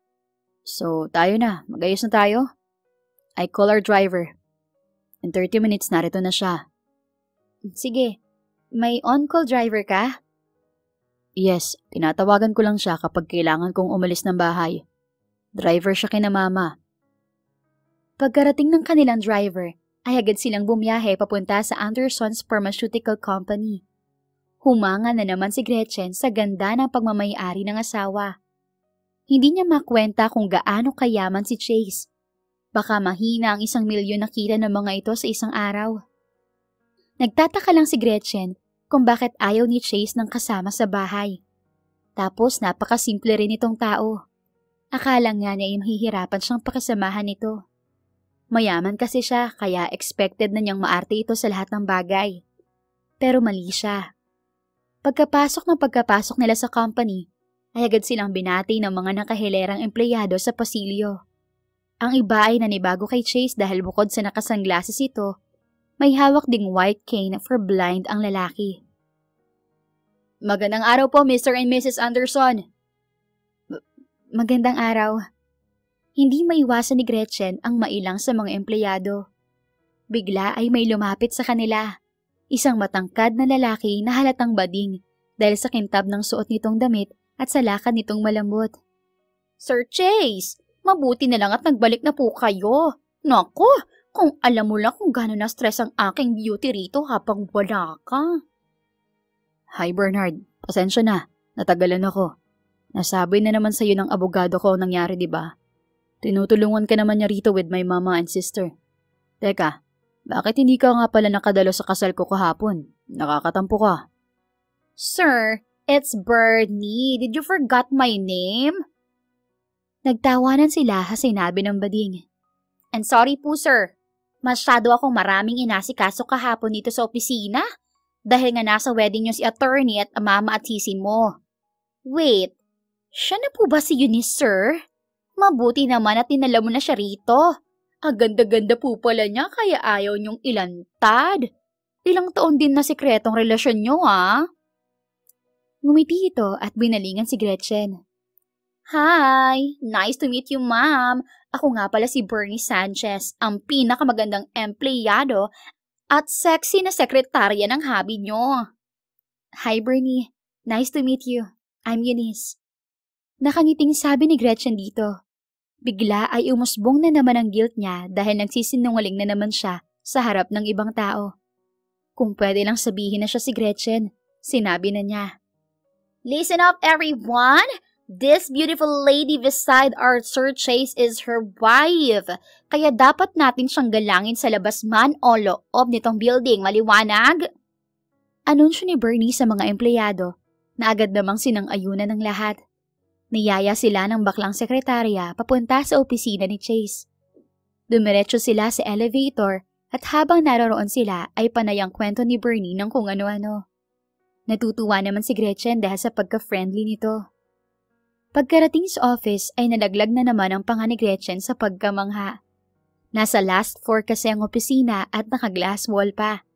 So, tayo na. Mag-ayos na tayo? I call our driver. In 30 minutes narito na siya. Sige. May on-call driver ka? Yes, tinatawagan ko lang siya kapag kailangan kong umalis ng bahay. Driver siya kina mama. Pagkarating ng kanilang driver, ay agad silang bumiyahe papunta sa Anderson's Pharmaceutical Company. Humanga na naman si Gretchen sa ganda ng pagmamayari ng asawa. Hindi niya makwenta kung gaano kayaman si Chase. Baka mahina ang 1 milyon na kita ng mga ito sa isang araw. Nagtataka lang si Gretchen kung bakit ayaw ni Chase ng kasama sa bahay. Tapos napakasimple rin itong tao. Akala nga niya ay mahihirapan siyang pakisamahan nito. Mayaman kasi siya kaya expected na niyang maarte ito sa lahat ng bagay. Pero mali siya. Pagkapasok nila sa company, ay agad silang binati ng mga nakahilerang empleyado sa pasilyo. Ang iba ay nanibago kay Chase dahil bukod sa nakasunglasses ito, may hawak ding white cane for blind ang lalaki. Magandang araw po, Mr. and Mrs. Anderson. Magandang araw. Hindi maiwasan ni Gretchen ang mailang sa mga empleyado. Bigla ay may lumapit sa kanila. Isang matangkad na lalaki na halatang bading dahil sa kintab ng suot nitong damit at sa lakad nitong malambot. Sir Chase, mabuti na lang at nagbalik na po kayo. Naku, kung alam mo lang kung gano'n na-stress ang aking beauty rito habang wala ka. Hi Bernard, pasensya na. Natagalan ako. Nasabi na naman sa'yo ng abogado ko ang nangyari, di ba? Tinutulungan ka naman niya rito with my mama and sister. Teka, bakit hindi ka nga pala nakadalo sa kasal ko kahapon? Nakakatampo ka. Sir, it's Bernie. Did you forget my name? Nagtawanan sila sa sinabi ng bading. And sorry po sir, masyado akong maraming inasikaso kahapon dito sa opisina dahil nga nasa wedding niyo si attorney at mama at sisin mo. Wait, siya na po ba si Eunice sir? Mabuti naman at tinala mo na siya rito. Ang ganda-ganda po pala niya kaya ayaw niyong ilantad. Ilang taon din na sikretong relasyon niyo Ngumiti ito at binalingan si Gretchen. Hi! Nice to meet you, ma'am. Ako nga pala si Bernie Sanchez, ang pinakamagandang empleyado at sexy na sekretarya ng hubby nyo. Hi, Bernie. Nice to meet you. I'm Eunice. Nakangiting sabi ni Gretchen dito. Bigla ay umusbong na naman ang guilt niya dahil nagsisinungaling na naman siya sa harap ng ibang tao. Kung pwede lang sabihin na siya si Gretchen, sinabi na niya. Listen up, everyone! This beautiful lady beside our Sir Chase is her wife. Kaya dapat natin siyang galangin sa labas man o loob nitong building. Maliwanag? Anunsyo ni Bernie sa mga empleyado na agad namang sinang-ayunan ng lahat. Niyaya sila ng baklang sekretarya papunta sa opisina ni Chase. Dumiretso sila sa elevator at habang naroroon sila ay panayang kwento ni Bernie ng kung ano-ano. Natutuwa naman si Gretchen dahil sa pagka-friendly nito. Pagkarating sa office ay nalaglag na naman ang panga ni Gretchen sa pagkamangha. Nasa last floor kasi ang opisina at naka-glass wall pa.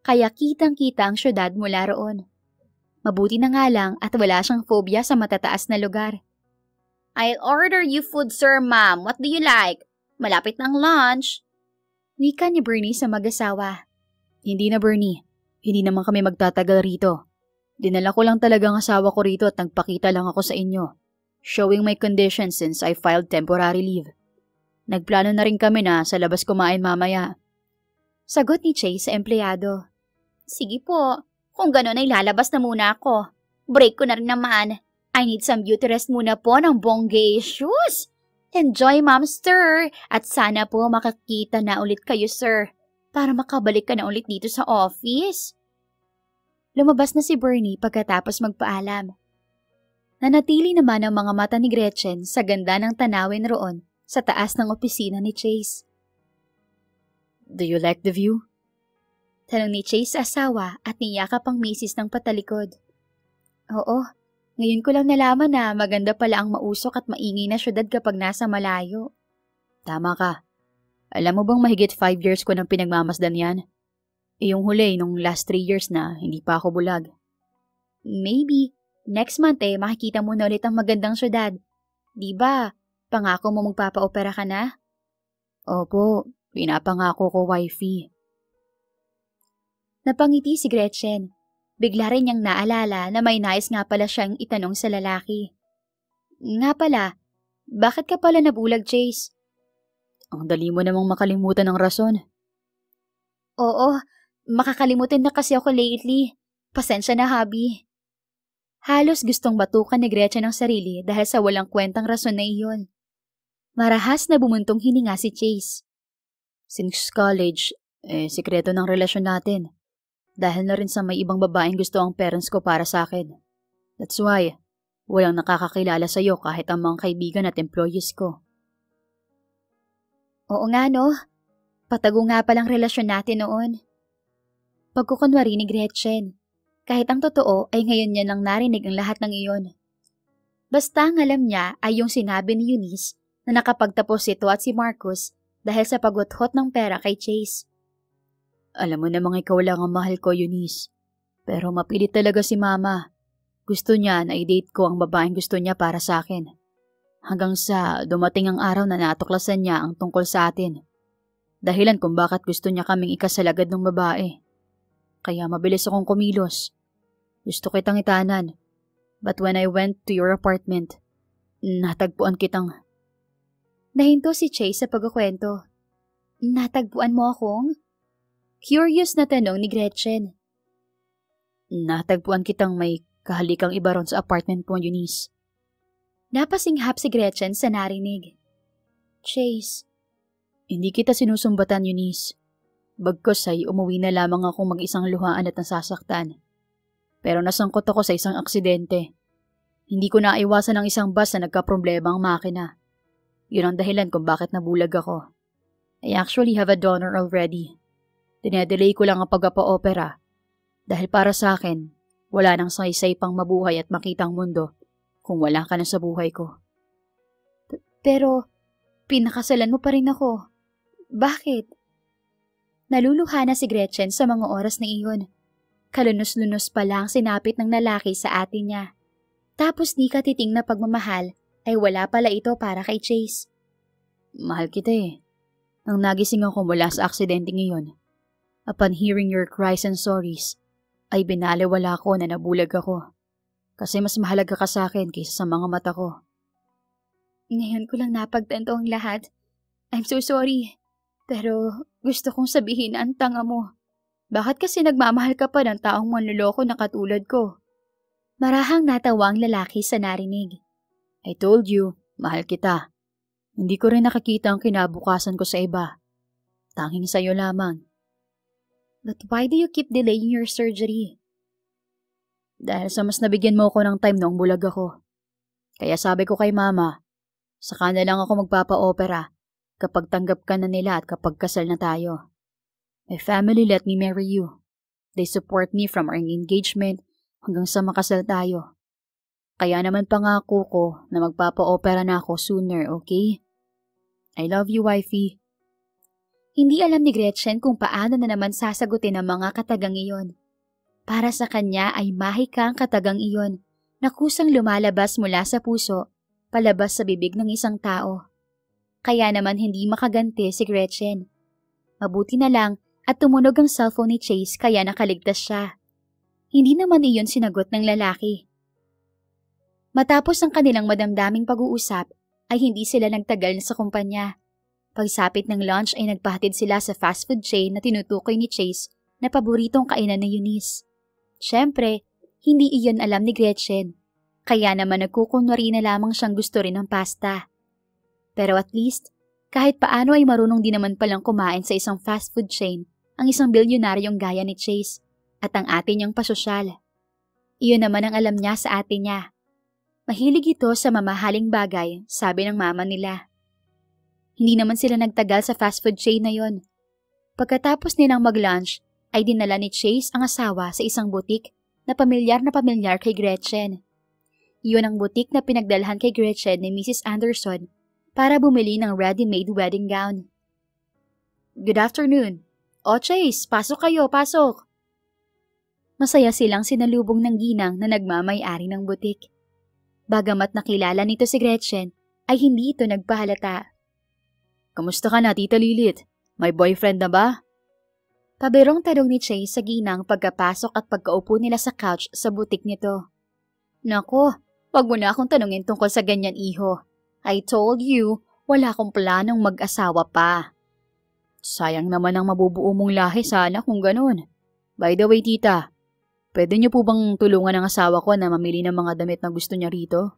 kaya kitang-kita ang syudad mula roon. Mabuti na nga lang at wala siyang phobia sa matataas na lugar. I'll order you food, sir, ma'am. What do you like? Malapit ng lunch. Wika ni Bernie sa mag-asawa. Hindi na, Bernie. Hindi naman kami magtatagal rito. Dinala ko lang talaga ang asawa ko rito at nagpakita lang ako sa inyo, showing my conditions since I filed temporary leave. Nagplano na rin kami na sa labas kumain mamaya. Sagot ni Chase sa empleyado. Sige po. Kung gano'n ay lalabas na muna ako. Break ko na rin naman. I need some beauty rest muna po ng bonggay shoes. Enjoy, Ma'am Sir. At sana po makakita na ulit kayo, sir. Para makabalik ka na ulit dito sa office. Lumabas na si Bernie pagkatapos magpaalam. Nanatili naman ang mga mata ni Gretchen sa ganda ng tanawin roon sa taas ng opisina ni Chase. Do you like the view? Tanong ni Chase sa asawa at niyakap ang misis ng patalikod. Oo, ngayon ko lang nalaman na maganda pala ang mausok at maingay na syudad kapag nasa malayo. Tama ka. Alam mo bang mahigit 5 years ko nang pinagmamasdan yan? Yung huli, nung last 3 years na, hindi pa ako bulag. Maybe. Next month makikita mo na ulit ang magandang syudad. Diba, pangako mo magpapa-opera ka na? Opo, pinapangako ko, wifey. Napangiti si Gretchen. Bigla rin niyang naalala na may nais nga pala siyang itanong sa lalaki. Nga pala, bakit ka pala nabulag, Chase? Ang dali mo namang makalimutan ng rason. Oo, makakalimutan na kasi ako lately. Pasensya na, hubby. Halos gustong batukan ni Gretchen ang sarili dahil sa walang kwentang rason na iyon. Marahas na bumuntong hininga si Chase. Since college, sikreto ng relasyon natin. Dahil na rin sa may ibang babaeng gusto ang parents ko para sa akin. That's why, walang nakakakilala sa'yo kahit ang mga kaibigan at employees ko. Oo nga no, patago nga palang relasyon natin noon. Pagkukunwari ni Gretchen, kahit ang totoo ay ngayon niya nang narinig ang lahat ng iyon. Basta ang alam niya ay yung sinabi ni Eunice na nakapagtapos ito at si Marcus dahil sa paghuthot ng pera kay Chase. Alam mo namang ikaw lang ang mahal ko, Eunice. Pero mapilit talaga si Mama. Gusto niya na i-date ko ang babaeng gusto niya para sa akin. Hanggang sa dumating ang araw na natuklasan niya ang tungkol sa atin. Dahilan kung bakit gusto niya kaming ikasalagad ng babae. Kaya mabilis akong kumilos. Gusto kitang itanan. But when I went to your apartment, natagpuan kitang... Nahinto si Chase sa pagkukwento. Natagpuan mo akong? Curious na tanong ni Gretchen. Natagpuan kitang may kahalikang iba ron sa apartment mo, Eunice. Napasinghap si Gretchen sa narinig. Chase. Hindi kita sinusumbatan, Eunice. Bagkus ay umuwi na lamang akong mag-isang luhaan at nasasaktan. Pero nasangkot ako sa isang aksidente. Hindi ko naiwasan ang isang bus na nagkaproblema ang makina. Yun ang dahilan kung bakit nabulag ako. I actually have a donor already. Dinedelay ko lang ang pagpapa-opera. Dahil para sa akin, wala nang saysay pang mabuhay at makitang mundo kung wala ka na sa buhay ko. Pero, pinakasalan mo pa rin ako. Bakit? Naluluha na si Gretchen sa mga oras na iyon. Kalunos-lunos pa lang sinapit ng lalaki sa atin niya. Tapos di katiting na pagmamahal ay wala pala ito para kay Chase. Mahal kita eh. Nang nagising ako mula sa aksidente ngayon, upon hearing your cries and sorries, ay binaliwala ko na nabulag ako. Kasi mas mahalaga ka sa akin kaysa sa mga mata ko. Ngayon ko lang napagtanto ang lahat. I'm so sorry. Pero gusto kong sabihin ang tanga mo. Bakit kasi nagmamahal ka pa ng taong manloloko na katulad ko? Marahang natawa ang lalaki sa narinig. I told you, mahal kita. Hindi ko rin nakakita ang kinabukasan ko sa iba. Tanging sa'yo lamang. But why do you keep delaying your surgery? Dahil sa mas nabigyan mo ako ng time noong bulag ako. Kaya sabi ko kay Mama, saka na lang ako magpapa-opera kapag tanggap ka na nila at kapag kasal na tayo. My family let me marry you. They support me from our engagement hanggang sa makasal tayo. Kaya naman pangako ko na magpapa-opera na ako sooner, okay? I love you, wifey. Hindi alam ni Gretchen kung paano na naman sasagutin ang mga katagang iyon. Para sa kanya ay mahikang katagang iyon na kusang lumalabas mula sa puso, palabas sa bibig ng isang tao. Kaya naman hindi makaganti si Gretchen. Mabuti na lang at tumunog ang cellphone ni Chase kaya nakaligtas siya. Hindi naman iyon sinagot ng lalaki. Matapos ang kanilang madamdaming pag-uusap, ay hindi sila nagtagal sa kumpanya. Pagsapit ng lunch ay nagpahatid sila sa fast food chain na tinutukoy ni Chase na paboritong kainan ni Eunice. Siyempre, hindi iyon alam ni Gretchen. Kaya naman nagkukunwari na lamang siyang gusto rin ng pasta. Pero at least, kahit paano ay marunong din naman palang kumain sa isang fast food chain ang isang bilyonaryong gaya ni Chase at ang ate niyang pasosyal. Iyon naman ang alam niya sa ate niya. Mahilig ito sa mamahaling bagay, sabi ng mama nila. Hindi naman sila nagtagal sa fast food chain na yon. Pagkatapos nilang mag-lunch, ay dinala ni Chase ang asawa sa isang butik na pamilyar kay Gretchen. Iyon ang butik na pinagdalhan kay Gretchen ni Mrs. Anderson para bumili ng ready-made wedding gown. Good afternoon. O Chase, pasok kayo, pasok. Masaya silang sinalubong ng ginang na nagmamay-ari ng butik. Bagamat nakilala nito si Gretchen, ay hindi ito nagpahalata. Kamusta ka na, Tita Lilit? May boyfriend na ba? Pabirong tanong ni Chase sa ginang pagkapasok at pagkaupo nila sa couch sa butik nito. Nako, wag mo na akong tanungin tungkol sa ganyan, iho. I told you, wala akong planong mag-asawa pa. Sayang naman ang mabubuo mong lahi sana kung ganun. By the way, tita, pwede niyo po bang tulungan ang asawa ko na mamili ng mga damit na gusto niya rito?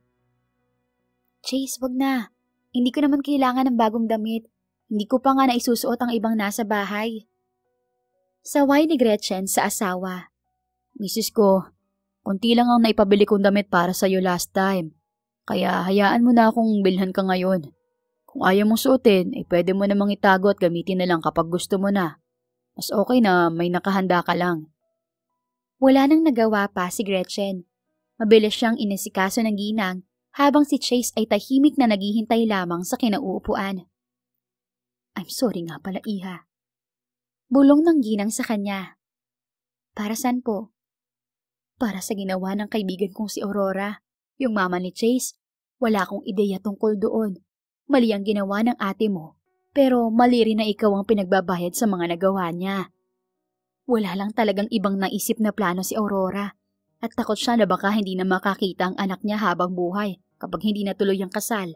Chase, wag na. Hindi ko naman kailangan ng bagong damit. Hindi ko pa nga naisusuot ang ibang nasa bahay. Saway ni Gretchen sa asawa. Misis ko, konti lang ang naipabili kong damit para sa'yo last time. Kaya hayaan mo na akong bilhan ka ngayon. Kung ayaw mong suotin, pwede mo namang itago at gamitin na lang kapag gusto mo na. Mas okay na may nakahanda ka lang. Wala nang nagawa pa si Gretchen. Mabilis siyang inisikaso ng ginang habang si Chase ay tahimik na naghihintay lamang sa kinauupuan. I'm sorry nga pala, iha. Bulong ng ginang sa kanya. Para saan po? Para sa ginawa ng kaibigan kong si Aurora, yung mama ni Chase. Wala akong ideya tungkol doon. Mali ang ginawa ng ate mo, pero mali rin na ikaw ang pinagbabayad sa mga nagawa niya. Wala lang talagang ibang naisip na plano si Aurora at takot siya na baka hindi na makakita ang anak niya habang buhay kapag hindi natuloy ang kasal.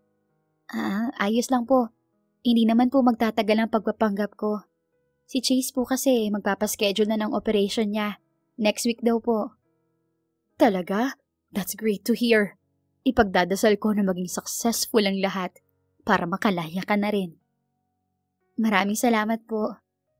Ayos lang po. Hindi naman po magtatagal ang pagpapanggap ko. Si Chase po kasi magpapaschedule na ng operation niya. Next week daw po. Talaga? That's great to hear. Ipagdadasal ko na maging successful ang lahat para makalaya ka na rin. Maraming salamat po.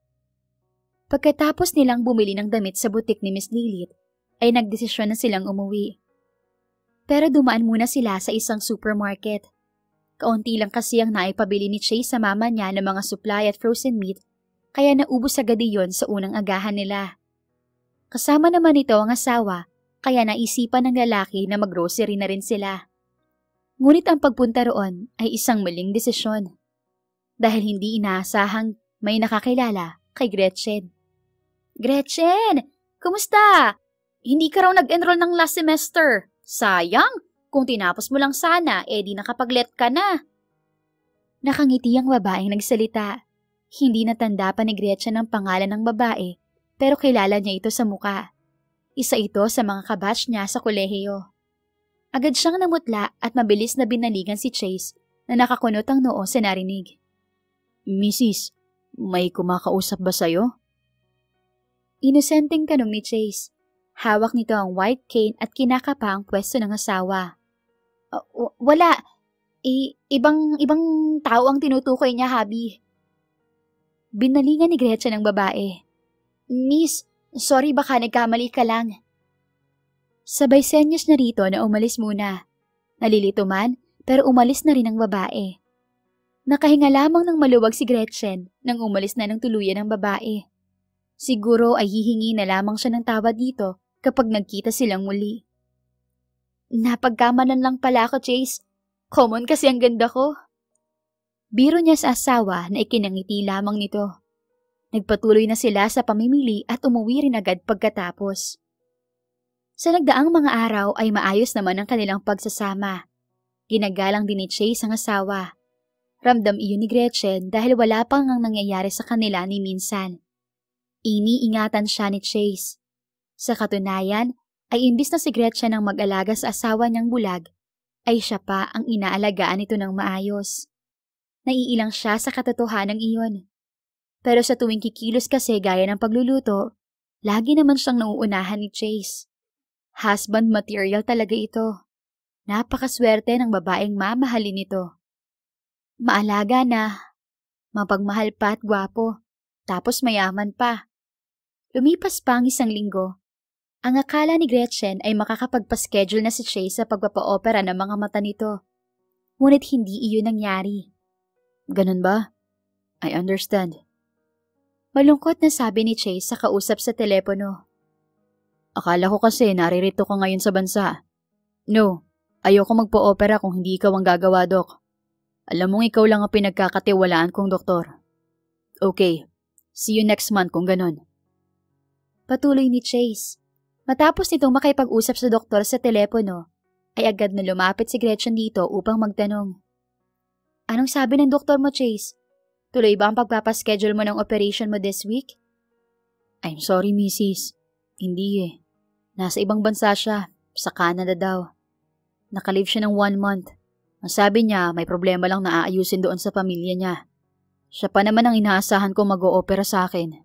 Pagkatapos nilang bumili ng damit sa butik ni Miss Lilit, ay nagdesisyon na silang umuwi. Pero dumaan muna sila sa isang supermarket. Kaunti lang kasi ang naipabili ni Chase sa mama niya ng mga supply at frozen meat, kaya naubos agad iyon sa unang agahan nila. Kasama naman ito ang asawa, kaya naisipan ng lalaki na mag-grocery na rin sila. Ngunit ang pagpunta roon ay isang maling desisyon. Dahil hindi inaasahang may nakakilala kay Gretchen. Gretchen! Kumusta? Hindi ka raw nag-enroll ng last semester. Sayang! Kung tinapos mo lang sana, di nakapag-let ka na. Nakangiti ang babaeng nagsalita. Hindi natanda pa ni Gretchen ang pangalan ng babae, pero kilala niya ito sa muka. Isa ito sa mga kabatch niya sa kolehiyo. Agad siyang namutla at mabilis na binaligan si Chase na nakakunot ang noo sa narinig. Mrs., may kumakausap ba sa'yo? Inosenteng tanong ni Chase. Hawak nito ang white cane at kinakapa ang pwesto ng asawa. Wala. Ibang tao ang tinutukoy niya, Habi. Binalingan ni Gretchen ang babae. Miss, sorry baka nagkamali ka lang. Sabay senyas na rito na umalis muna. Nalilito man, pero umalis na rin ang babae. Nakahinga lamang ng maluwag si Gretchen nang umalis na ng tuluyan ang babae. Siguro ay hihingi na lamang siya ng tawad dito kapag nagkita silang muli. Napagkamanan lang pala ako, Chase. Common kasi ang ganda ko. Biro niya sa asawa na ikinangiti lamang nito. Nagpatuloy na sila sa pamimili at umuwi rin agad pagkatapos. Sa nagdaang mga araw ay maayos naman ang kanilang pagsasama. Ginagalang din ni Chase ang asawa. Ramdam iyon ni Gretchen dahil wala pang ang nangyayari sa kanila ni minsan. Iniingatan siya ni Chase. Sa katunayan, ay imbis na si Gretchen ang mag-alaga sa asawa niyang bulag, ay siya pa ang inaalagaan nito ng maayos. Naiilang siya sa katotohanan iyon. Pero sa tuwing kikilos kasi gaya ng pagluluto, lagi naman siyang nauunahan ni Chase. Husband material talaga ito. Napakaswerte ng babaeng mamahalin nito. Maalaga na, mapagmahal pa at gwapo, tapos mayaman pa. Lumipas pa ang 1 linggo. Ang akala ni Gretchen ay makakapagpa-schedule na si Chase sa pagpapa-opera ng mga mata nito. Ngunit hindi iyon nangyari. Ganun ba? I understand. Malungkot na sabi ni Chase sa kausap sa telepono. Akala ko kasi naririto ka ngayon sa bansa. No, ayoko magpa-opera kung hindi ikaw ang gagawa, Dok. Alam mong ikaw lang ang pinagkakatiwalaan kong doktor. Okay, see you next month kung ganun. Patuloy ni Chase. Matapos nitong makipag-usap sa doktor sa telepono, ay agad na lumapit si Gretchen dito upang magtanong. Anong sabi ng doktor mo, Chase? Tuloy ba ang pagpapaschedule mo ng operation mo this week? I'm sorry, Mrs. Hindi eh. Nasa ibang bansa siya, sa Canada daw. Nakalive siya ng 1 month. Ang sabi niya, may problema lang na aayusin doon sa pamilya niya. Siya pa naman ang inaasahan ko mag-o-opera sa akin.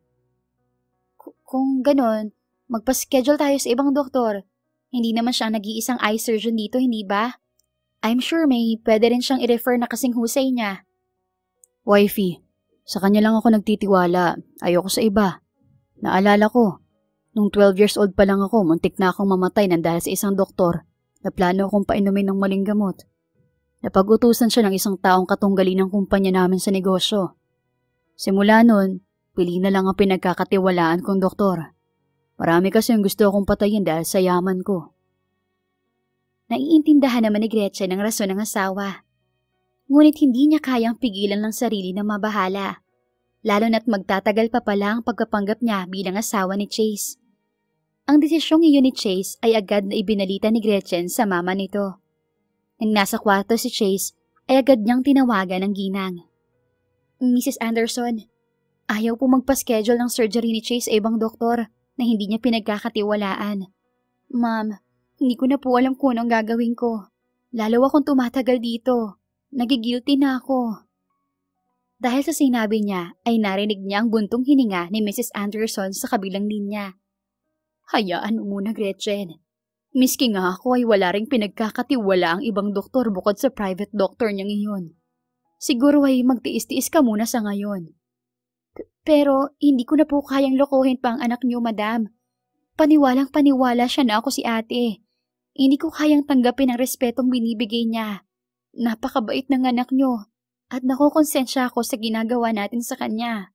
Kung ganon, magpa-schedule tayo sa ibang doktor. Hindi naman siya nag-iisang eye surgeon dito, hindi ba? I'm sure may pwede rin siyang i-refer na kasing husay niya. Wifey, sa kanya lang ako nagtitiwala. Ayoko sa iba. Naalala ko, nung 12 years old pa lang ako, muntik na akong mamatay nang dahil sa isang doktor na plano akong painumin ng maling gamot. Napag-utusan siya ng isang taong katunggali ng kumpanya namin sa negosyo. Simula nun, pili na lang ang pinagkakatiwalaan kong doktor. Marami kasi yung gusto akong patayin dahil sa yaman ko. Naiintindahan naman ni Gretchen ang rason ng asawa. Ngunit hindi niya kayang pigilan ng sarili na mabahala. Lalo na't magtatagal pa pala ang pagkapanggap niya bilang asawa ni Chase. Ang desisyong iyon ni Chase ay agad na ibinalita ni Gretchen sa mama nito. Nang nasa kwarto si Chase, ay agad niyang tinawagan ng ginang. Mrs. Anderson, ayaw po magpa-schedule ng surgery ni Chase sa ibang doktor na hindi niya pinagkakatiwalaan. Ma'am, hindi ko na po alam kung anong gagawin ko. Lalo akong tumatagal dito. Nagigilty na ako. Dahil sa sinabi niya, ay narinig niya ang buntong hininga ni Mrs. Anderson sa kabilang linya. Hayaan mo muna, Gretchen. Miski nga ako ay wala ring pinagkakatiwala ang ibang doktor bukod sa private doctor niyang iyon. Siguro ay magtiis-tiis ka muna sa ngayon. Pero hindi ko na po kayang lokohin pa ang anak niyo, madam. Paniwalang paniwala siya na ako si ate. Hindi ko kayang tanggapin ang respetong binibigay niya. Napakabait ng anak niyo at nakukonsensya ako sa ginagawa natin sa kanya.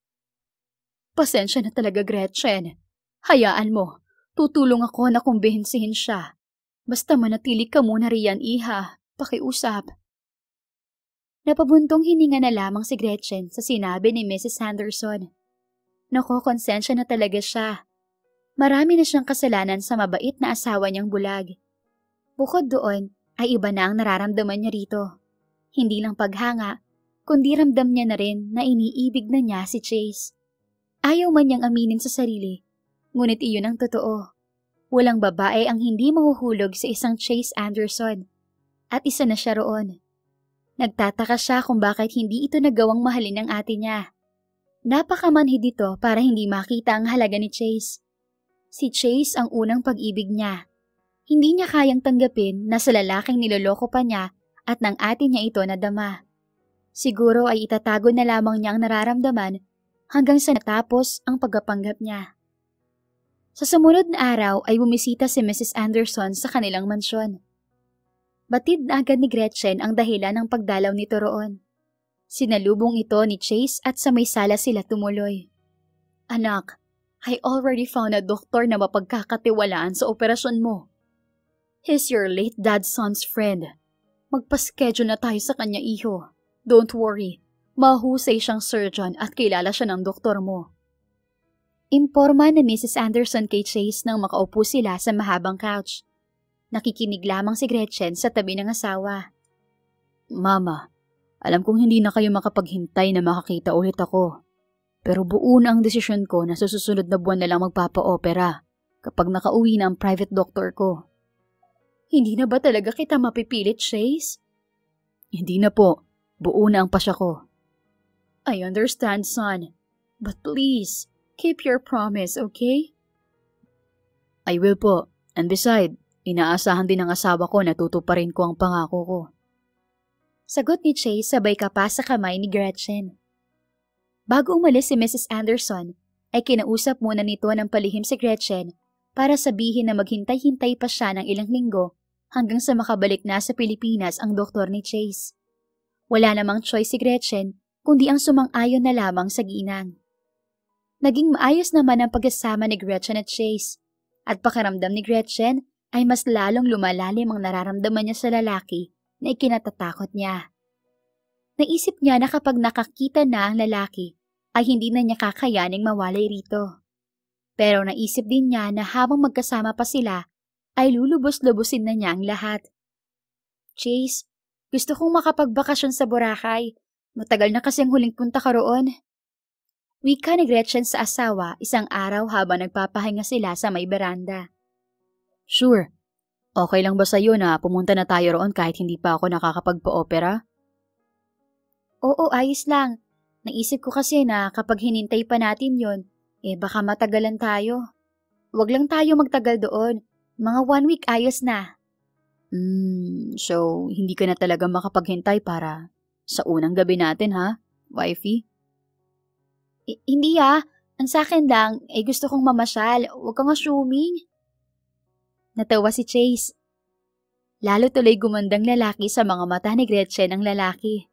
Pasensya na talaga, Gretchen. Hayaan mo. Tutulong ako na kumbinsihin siya. Basta manatili ka muna riyan, iha. Pakiusap. Napabuntong hininga na lamang si Gretchen sa sinabi ni Mrs. Anderson. Nakukonsensya na talaga siya. Marami na siyang kasalanan sa mabait na asawa niyang bulag. Bukod doon, ay iba na ang nararamdaman niya rito. Hindi lang paghanga, kundi ramdam niya na rin na iniibig na niya si Chase. Ayaw man niyang aminin sa sarili, ngunit iyon ang totoo. Walang babae ang hindi mahuhulog sa isang Chase Anderson, at isa na siya roon. Nagtataka siya kung bakit hindi ito nagawang mahalin ng ate niya. Napakamanhid ito para hindi makita ang halaga ni Chase. Si Chase ang unang pag-ibig niya. Hindi niya kayang tanggapin na sa lalaking niloloko pa niya at ng ate niya ito nadama. Siguro ay itatago na lamang niya ang nararamdaman hanggang sa natapos ang pagkapanggap niya. Sa sumunod na araw ay bumisita si Mrs. Anderson sa kanilang mansyon. Batid na agad ni Gretchen ang dahilan ng pagdalaw nito roon. Sinalubong ito ni Chase at sa may sala sila tumuloy. Anak, I already found a doktor na mapagkakatiwalaan sa operasyon mo. He's your late dad's son's friend. Magpa-schedule na tayo sa kanya, iho. Don't worry, mahusay siyang surgeon at kilala siya ng doktor mo. Imporma na Mrs. Anderson kay Chase nang makaupo sila sa mahabang couch. Nakikinig lamang si Gretchen sa tabi ng asawa. Mama, alam kong hindi na kayo makapaghintay na makakita ulit ako. Pero buo na ang desisyon ko na sa susunod na buwan na lang magpapa-opera kapag nakauwi na ang private doctor ko. Hindi na ba talaga kita mapipilit, Chase? Hindi na po. Buo na ang pasya ko. I understand, son. But please, keep your promise, okay? I will po. And beside, inaasahan din ng asawa ko na tutuparin ko ang pangako ko. Sagot ni Chase sabay ka pa sa kamay ni Gretchen. Bago umalis si Mrs. Anderson, ay kinausap muna nito ng palihim si Gretchen para sabihin na maghintay-hintay pa siya ng ilang linggo hanggang sa makabalik na sa Pilipinas ang doktor ni Chase. Wala namang choice si Gretchen kundi ang sumang-ayon na lamang sa ginang. Naging maayos naman ang pagkasama ni Gretchen at Chase at pakiramdam ni Gretchen ay mas lalong lumalalim ang nararamdaman niya sa lalaki na ikinatatakot niya. Naisip niya na kapag nakakita na ang lalaki ay hindi na niya kakayaning mawalay rito. Pero naisip din niya na habang magkasama pa sila ay lulubos-lubusin na niya ang lahat. Chase, gusto kong makapagbakasyon sa Boracay. Matagal na kasi ang huling punta ka roon. Wika ni Gretchen sa asawa isang araw habang nagpapahinga sila sa may beranda. Sure. Okay lang ba sa'yo na pumunta na tayo roon kahit hindi pa ako nakakapagpa-opera? Oo, ayos lang. Naisip ko kasi na kapag hinintay pa natin yon, baka matagalan tayo. Huwag lang tayo magtagal doon. Mga 1 week ayos na. So hindi ka na talaga makapaghintay para sa unang gabi natin, ha, wifey? Hindi Ang sakin lang, gusto kong mamasyal. Huwag kang assuming. Natawa si Chase. Lalo tuloy gumandang lalaki sa mga mata ni Gretchen ang lalaki.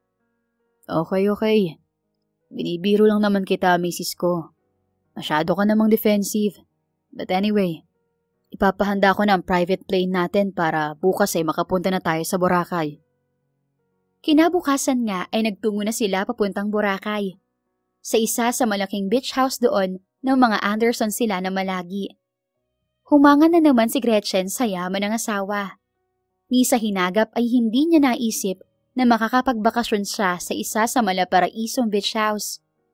Okay. Binibiro lang naman kita, misis ko. Masyado ka namang defensive. But anyway, ipapahanda ko na ang private plane natin para bukas ay makapunta na tayo sa Boracay. Kinabukasan nga ay nagtungo na sila papuntang Boracay. Sa isa sa malaking beach house doon ng mga Anderson sila na malagi. Humangan na naman si Gretchen sa yaman ng asawa. Ni sa hinagap ay hindi niya naisip na makakapagbakasyon siya sa isa sa malaparaisong beach house.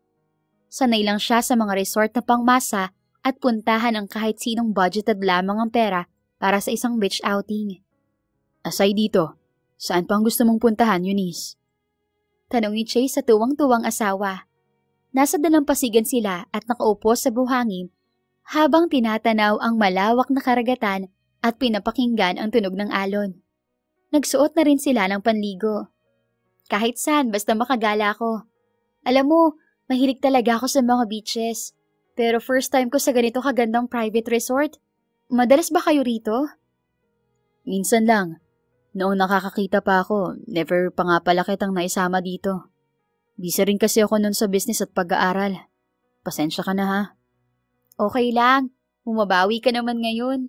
Sanay lang siya sa mga resort na pangmasa at puntahan ng kahit sinong budgeted lamang ang pera para sa isang beach outing. Aside dito, saan pang gusto mong puntahan, Eunice? Tanong ni Chase sa tuwang-tuwang asawa. Nasa dalampasigan sila at nakaupo sa buhangin habang tinatanaw ang malawak na karagatan at pinapakinggan ang tunog ng alon. Nagsuot na rin sila ng panligo. Kahit saan, basta makagala ko. Alam mo, mahilig talaga ako sa mga beaches. Pero first time ko sa ganito kagandang private resort. Madalas ba kayo rito? Minsan lang. Noong nakakakita pa ako, never pa nga pala kitang naisama dito. Busy rin kasi ako noon sa business at pag-aaral. Pasensya ka na, ha? Okay lang. Bumabawi ka naman ngayon.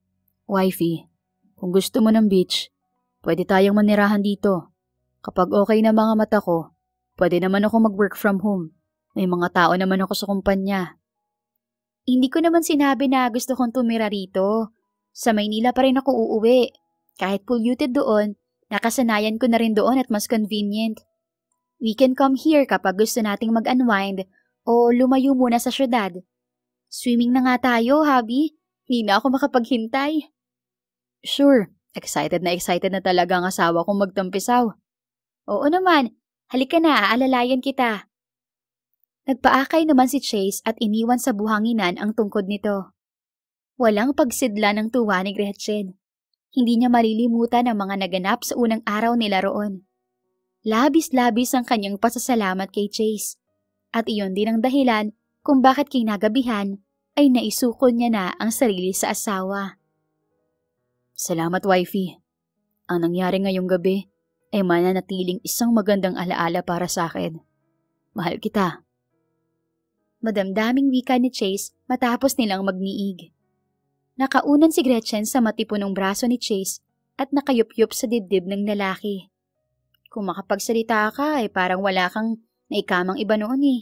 Wifey, kung gusto mo ng beach, pwede tayong manirahan dito. Kapag okay na mga mata ko, pwede naman ako mag-work from home. May mga tao naman ako sa kumpanya. Hindi ko naman sinabi na gusto kong tumira rito. Sa Maynila pa rin ako uuwi. Kahit polluted doon, nakasanayan ko na rin doon at mas convenient. We can come here kapag gusto nating mag-unwind o lumayo muna sa syudad. Swimming na nga tayo, hubby. Hindi na ako makapaghintay. Sure, excited na talaga ang asawa kong magtampisaw. Oo naman, halika na, aalalayan kita. Nagpaakay naman si Chase at iniwan sa buhanginan ang tungkod nito. Walang pagsidla ng tuwa ni Gretchen. Hindi niya malilimutan ang mga naganap sa unang araw nila roon. Labis-labis ang kanyang pasasalamat kay Chase. At iyon din ang dahilan kung bakit kinagabihan ay naisukol niya na ang sarili sa asawa. Salamat, wifey. Ang nangyari ngayong gabi ay mananatiling isang magandang alaala para sa akin. Mahal kita. Madamdaming wika ni Chase matapos nilang magniig. Nakaunan si Gretchen sa matipunong braso ni Chase at nakayup-yup sa dibdib ng lalaki. Kung makapagsalita ka ay parang wala kang naikamang iba noon eh.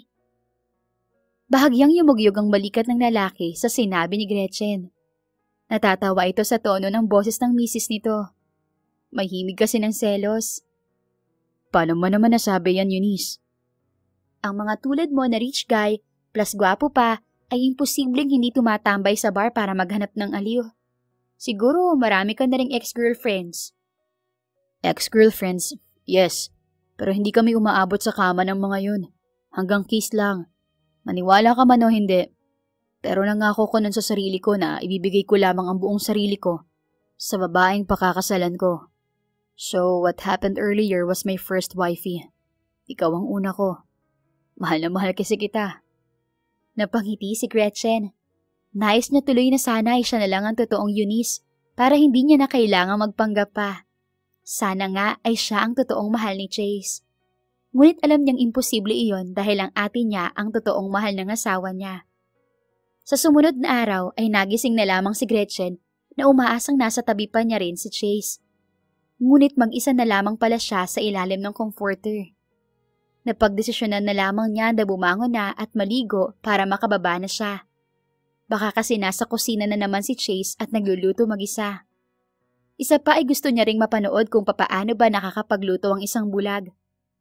Bahagyang yumugyog ang balikat ng lalaki sa sinabi ni Gretchen. Natatawa ito sa tono ng boses ng misis nito. May himig kasi ng selos. Paano mo naman nasabi yan, Eunice? Ang mga tulad mo na rich guy plus gwapo pa ay imposibleng hindi tumatambay sa bar para maghanap ng aliw. Siguro marami ka na ring ex-girlfriends. Ex-girlfriends? Yes. Pero hindi kami umaabot sa kama ng mga yun. Hanggang kiss lang. Maniwala ka man o hindi. Pero nangako ko nun sa sarili ko na ibibigay ko lamang ang buong sarili ko sa babaeng pakakasalan ko. So what happened earlier was my first wifey. Ikaw ang una ko. Mahal na mahal kasi kita. Napangiti si Gretchen. Nais na tuloy na sana ay siya na lang ang totoong Eunice para hindi niya na kailangang magpanggap pa. Sana nga ay siya ang totoong mahal ni Chase. Ngunit alam niyang imposible iyon dahil ang ate niya ang totoong mahal ng asawa niya. Sa sumunod na araw ay nagising na lamang si Gretchen na umaasang nasa tabi pa niya rin si Chase. Ngunit mag-isa na lamang pala siya sa ilalim ng comforter. Napagdesisyonan na lamang niya na bumangon na at maligo para makababa na siya. Baka kasi nasa kusina na naman si Chase at nagluluto mag-isa. Isa pa ay gusto niya ring mapanood kung papaano ba nakakapagluto ang isang bulag.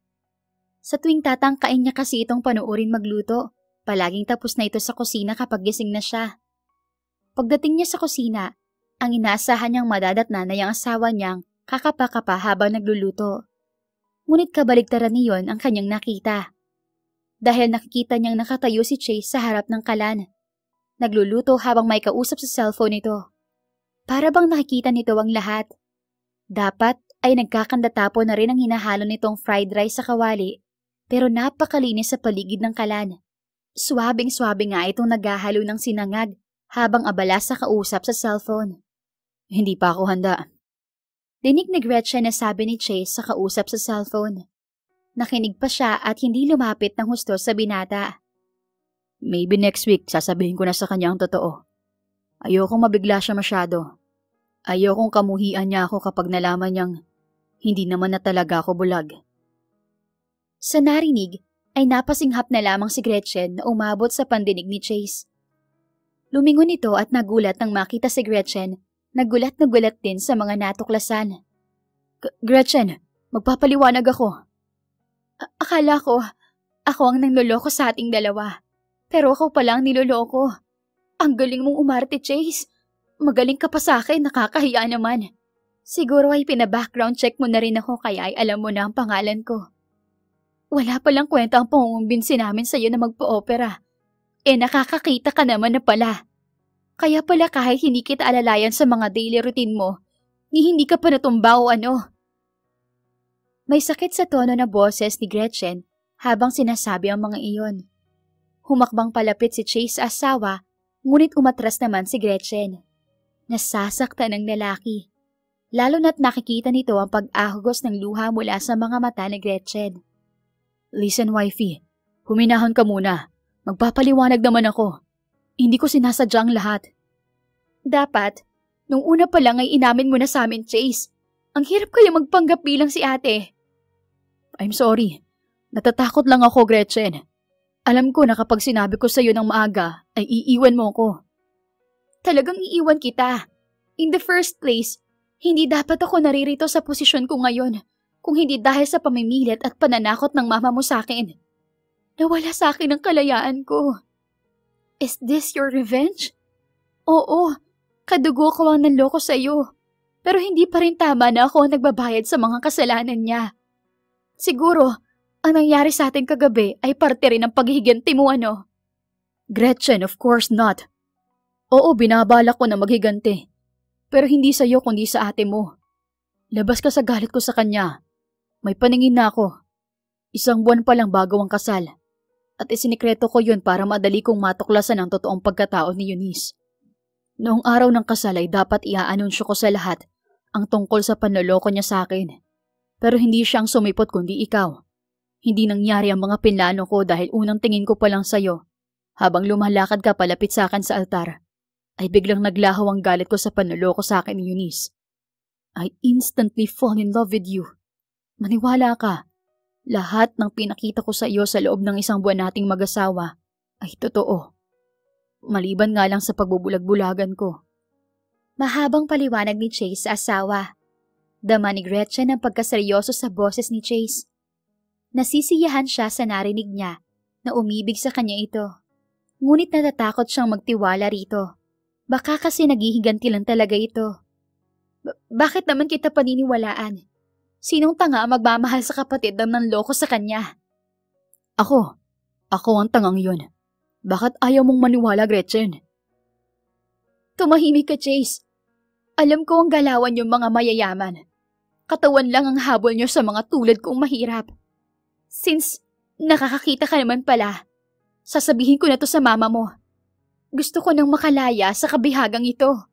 Sa tuwing tatangkain niya kasi itong panoorin magluto, palaging tapos na ito sa kusina kapag gising na siya. Pagdating niya sa kusina, ang inaasahan niyang madadatnan na yung asawa niyang kakapa-kapa habang nagluluto. Ngunit kabaligtaran niyon ang kanyang nakita. Dahil nakikita niyang nakatayo si Chase sa harap ng kalan. Nagluluto habang may kausap sa cellphone nito. Para bang nakikita nito ang lahat. Dapat ay nagkakandatapo na rin ang hinahalo nitong fried rice sa kawali, pero napakalinis sa paligid ng kalan. Swabing-swabe nga itong naghahalo ng sinangag habang abala sa kausap sa cellphone. Hindi pa ako handa. Dinig ni Gretchen na sabi ni Chase sa kausap sa cellphone. Nakinig pa siya at hindi lumapit ng husto sa binata. Maybe next week sasabihin ko na sa kanya ang totoo. Ayokong mabigla siya masyado. Ayokong kamuhian niya ako kapag nalaman niyang hindi naman na talaga ako bulag. Sa narinig ay napasinghap na lamang si Gretchen na umabot sa pandinig ni Chase. Lumingon ito at nagulat nang makita si Gretchen. Nagulat din sa mga natuklasan. Gretchen, magpapaliwanag ako. Akala ko, ako ang nangloloko sa ating dalawa. Pero ako palang niloloko. Ang galing mong umarte, Chase. Magaling ka pa sa akin, nakakahiya naman. Siguro ay pina-background check mo na rin ako kaya ay alam mo na ang pangalan ko. Wala palang kwenta ang pangungumbinsi namin sa'yo na magpa-opera. Nakakakita ka naman na pala. Kaya pala kahit hindi kita alalayan sa mga daily routine mo, hindi ka pa natumba o ano. May sakit sa tono na boses ni Gretchen habang sinasabi ang mga iyon. Humakbang palapit si Chase sa asawa, ngunit umatras naman si Gretchen. Nasasaktan ng lalaki. Lalo na't nakikita nito ang pag-ahugos ng luha mula sa mga mata ni Gretchen. Listen, wifey. Huminahon ka muna. Magpapaliwanag naman ako. Hindi ko sinasadya ang lahat. Dapat, nung una pa lang ay inamin mo na sa amin, Chase. Ang hirap kaya magpanggap bilang si ate. I'm sorry. Natatakot lang ako, Gretchen. Alam ko na kapag sinabi ko sa'yo ng maaga, ay iiwan mo ko. Talagang iiwan kita. In the first place, hindi dapat ako naririto sa posisyon ko ngayon kung hindi dahil sa pamimilit at pananakot ng mama mo sa akin. Nawala sa akin ang kalayaan ko. Is this your revenge? Oo, kadugo ko ang nanloko sa iyo. Pero hindi pa rin tama na ako ang nagbabayad sa mga kasalanan niya. Siguro, ang nangyari sa atin kagabi ay parte rin ng paghihiganti mo, ano? Gretchen, of course not. Oo, binabalak ko na maghiganti. Pero hindi sa iyo kundi sa ate mo. Labas ka sa galit ko sa kanya. May paningin na ako. 1 buwan pa lang bago ang kasal. At isinikreto ko yun para madali kong matuklasan ang totoong pagkatao ni Eunice. Noong araw ng kasal ay dapat iaanunsyo ko sa lahat ang tungkol sa panloloko niya sa akin. Pero hindi siyang sumipot kundi ikaw. Hindi nangyari ang mga pinlano ko dahil unang tingin ko pa lang sa'yo. Habang lumalakad ka palapit sa akin sa altar, ay biglang naglahaw ang galit ko sa panloloko sa akin ni Eunice. I instantly fall in love with you. Maniwala ka. Lahat ng pinakita ko sa iyo sa loob ng isang buwan nating mag-asawa ay totoo. Maliban nga lang sa pagbubulag-bulagan ko. Mahabang paliwanag ni Chase sa asawa. Dama ni Gretchen ang pagkaseryoso sa boses ni Chase. Nasisiyahan siya sa narinig niya na umibig sa kanya ito. Ngunit natatakot siyang magtiwala rito. Baka kasi naghihiganti lang talaga ito. Bakit naman kita paniniwalaan? Sinong tanga ang magmamahal sa kapatid ng nanloko sa kanya? Ako ang tangang yun. Bakit ayaw mong maniwala, Gretchen? Tumahimik ka, Chase. Alam ko ang galawan yung mga mayayaman. Katawan lang ang habol niyo sa mga tulad kong mahirap. Since nakakakita ka naman pala, sasabihin ko na to sa mama mo. Gusto ko nang makalaya sa kabihagang ito.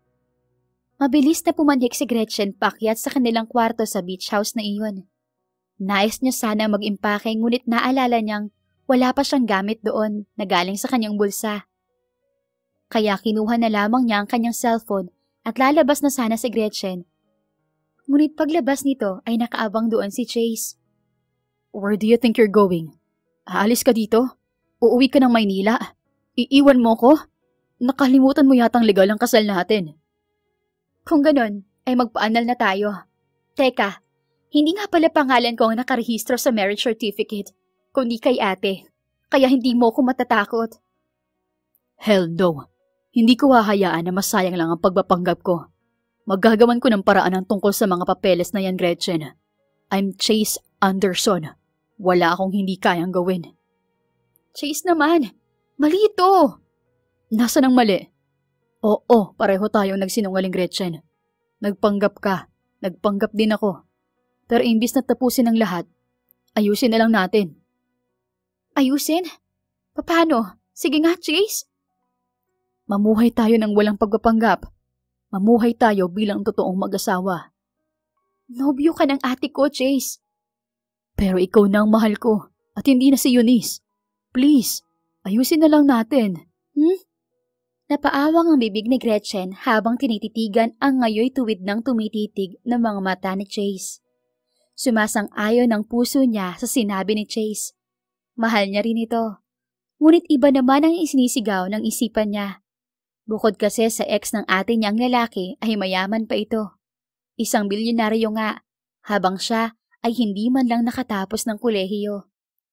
Mabilis na pumanhik si Gretchen paakyat sa kanilang kwarto sa beach house na iyon. Nais niya sana mag-impake ngunit naalala niyang wala pa siyang gamit doon na galing sa kanyang bulsa. Kaya kinuha na lamang niya ang kanyang cellphone at lalabas na sana si Gretchen. Ngunit paglabas nito ay nakaabang doon si Chase. Where do you think you're going? Aalis ka dito? Uuwi ka ng Maynila? Iiwan mo ko? Nakalimutan mo yatang legal ang kasal natin. Kung ganon, ay magpaanal na tayo. Teka, hindi nga pala pangalan ko ang nakarehistro sa marriage certificate, kundi kay ate. Kaya hindi mo ko matatakot. Hell no. Hindi ko hahayaan na masayang lang ang pagpapanggap ko. Maggagawan ko ng paraan ang tungkol sa mga papeles na yan, Gretchen. I'm Chase Anderson. Wala akong hindi kayang gawin. Chase naman, mali ito. Nasaan ang mali? Oo, pareho tayong nagsinungaling, Gretchen. Nagpanggap ka, nagpanggap din ako. Pero imbis na tapusin ang lahat, ayusin na lang natin. Ayusin? Paano? Sige nga, Chase. Mamuhay tayo ng walang pagpapanggap. Mamuhay tayo bilang totoong mag-asawa. Nobyo ka ng ate ko, Chase. Pero ikaw na ang mahal ko at hindi na si Eunice. Please, ayusin na lang natin. Napaawang ang bibig ni Gretchen habang tinititigan ang ngayoy tuwid ng tumititig ng mga mata ni Chase. Sumasang-ayon ang puso niya sa sinabi ni Chase. Mahal niya rin ito. Ngunit iba naman ang isinisigaw ng isipan niya. Bukod kasi sa ex ng ate niyang lalaki ay mayaman pa ito. Isang bilyonaryo nga, habang siya ay hindi man lang nakatapos ng kolehiyo.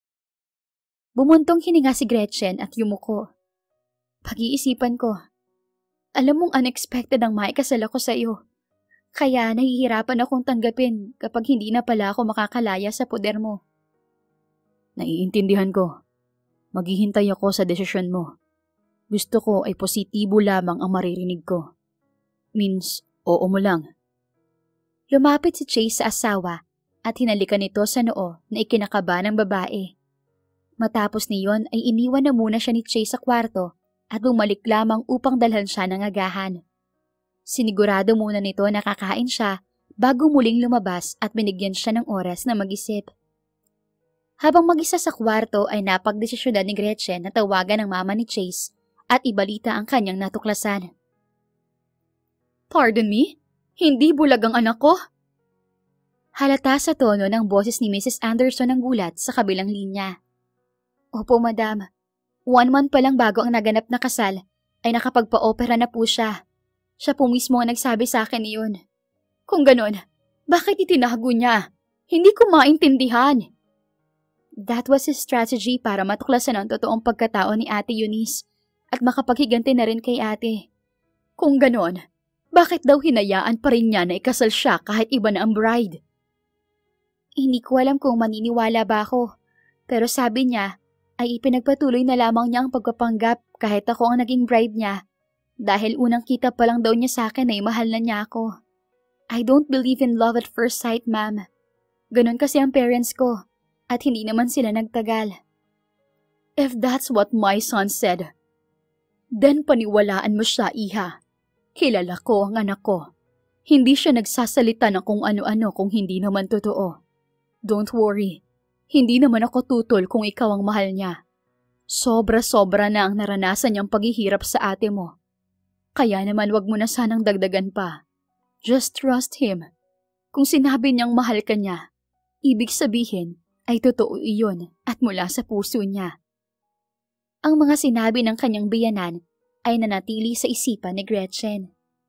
Bumuntong hininga si Gretchen at yumuko. Pag-iisipan ko. Alam mong unexpected ang maikasal ako sa iyo. Kaya nahihirapan akong tanggapin kapag hindi na pala ako makakalaya sa poder mo. Naiintindihan ko. Maghihintay ako sa desisyon mo. Gusto ko ay positibo lamang ang maririnig ko. Means, oo mo lang. Lumapit si Chase sa asawa at hinalikan nito sa noo na ikinakaba ng babae. Matapos niyon ay iniwan na muna siya ni Chase sa kwarto at bumalik lamang upang dalhan siya ng agahan. Sinigurado muna nito na kakain siya bago muling lumabas at binigyan siya ng oras na mag-isip. Habang mag-isa sa kwarto ay napagdesisyonan ni Gretchen na tawagan ng mama ni Chase at ibalita ang kanyang natuklasan. Pardon me? Hindi bulag ang anak ko? Halata sa tono ng boses ni Mrs. Anderson ang gulat sa kabilang linya. Opo, madam. 1 month pa lang bago ang naganap na kasal ay nakapagpa-opera na po siya. Siya po mismo ang nagsabi sa akin iyon. Kung ganon, bakit itinago niya? Hindi ko maintindihan. That was his strategy para matuklasan ang totoong pagkatao ni Ate Eunice at makapaghiganti na rin kay ate. Kung ganon, bakit daw hinayaan pa rin niya na ikasal siya kahit iba na ang bride? Hindi ko alam kung maniniwala ba ako, pero sabi niya ay ipinagpatuloy na lamang niya ang pagpapanggap kahit ako ang naging bride niya dahil unang kita pa lang daw niya sa akin ay mahal na niya ako. I don't believe in love at first sight, ma'am. Ganon kasi ang parents ko at hindi naman sila nagtagal. If that's what my son said, then paniwalaan mo siya, iha. Kilala ko ang anak ko. Hindi siya nagsasalita ng kung ano-ano kung hindi naman totoo. Don't worry. Hindi naman ako tutol kung ikaw ang mahal niya. Sobra-sobra na ang naranasan niyang paghihirap sa ate mo. Kaya naman wag mo na sanang dagdagan pa. Just trust him. Kung sinabi niyang mahal ka niya, Ibig sabihin ay totoo iyon at mula sa puso niya. Ang mga sinabi ng kanyang biyanan ay nanatili sa isipan ni Gretchen.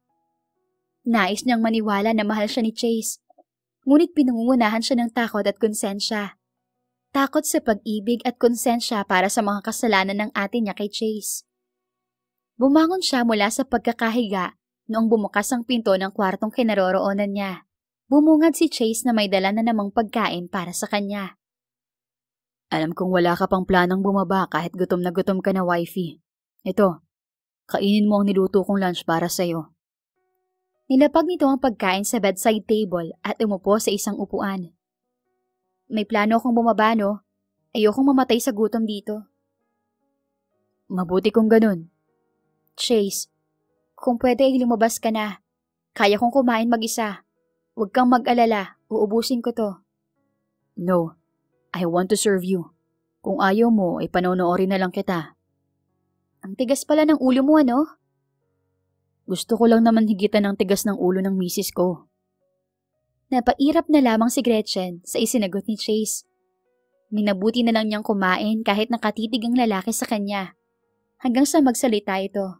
Nais niyang maniwala na mahal siya ni Chase, ngunit pinangungunahan siya ng takot at konsensya. Takot sa pag-ibig at konsensya para sa mga kasalanan ng ate niya kay Chase. Bumangon siya mula sa pagkakahiga noong bumukas ang pinto ng kwartong kinaroroonan niya. Bumungad si Chase na may dala na namang pagkain para sa kanya. Alam kong wala ka pang planong bumaba kahit gutom na gutom ka na, wifey. Ito, kainin mo ang niluto kong lunch para sa'yo. Nilapag nito ang pagkain sa bedside table at umupo sa isang upuan. May plano akong bumaba, no? Ayokong mamatay sa gutom dito. Mabuti kung ganun. Chase, kung pwede ay lumabas ka na. Kaya kong kumain mag-isa. Huwag kang mag-alala, uubusin ko to. No, I want to serve you. Kung ayaw mo, ay panonoorin na lang kita. Ang tigas pala ng ulo mo, ano? Gusto ko lang naman higitan ng tigas ng ulo ng misis ko. Napairap na lamang si Gretchen sa isinagot ni Chase. Minabuti na lang niyang kumain kahit nakatitig ang lalaki sa kanya. Hanggang sa magsalita ito.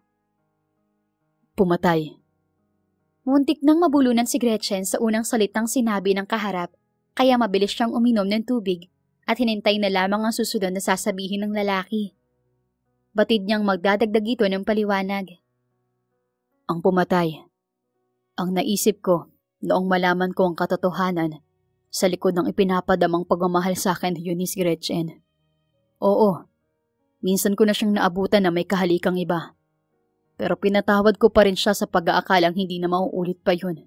Pumatay. Muntik nang mabulunan si Gretchen sa unang salitang sinabi ng kaharap, kaya mabilis siyang uminom ng tubig at hinintay na lamang ang susunod na sasabihin ng lalaki. Batid niyang magdadagdag ito ng paliwanag. Ang pumatay. Ang naisip ko noong malaman ko ang katotohanan sa likod ng ipinapadamang pagmamahal sa akin ni Eunice Gretchen. Oo, minsan ko na siyang naabutan na may kahalikang iba. Pero pinatawad ko pa rin siya sa pag-aakalang hindi na mauulit pa yun.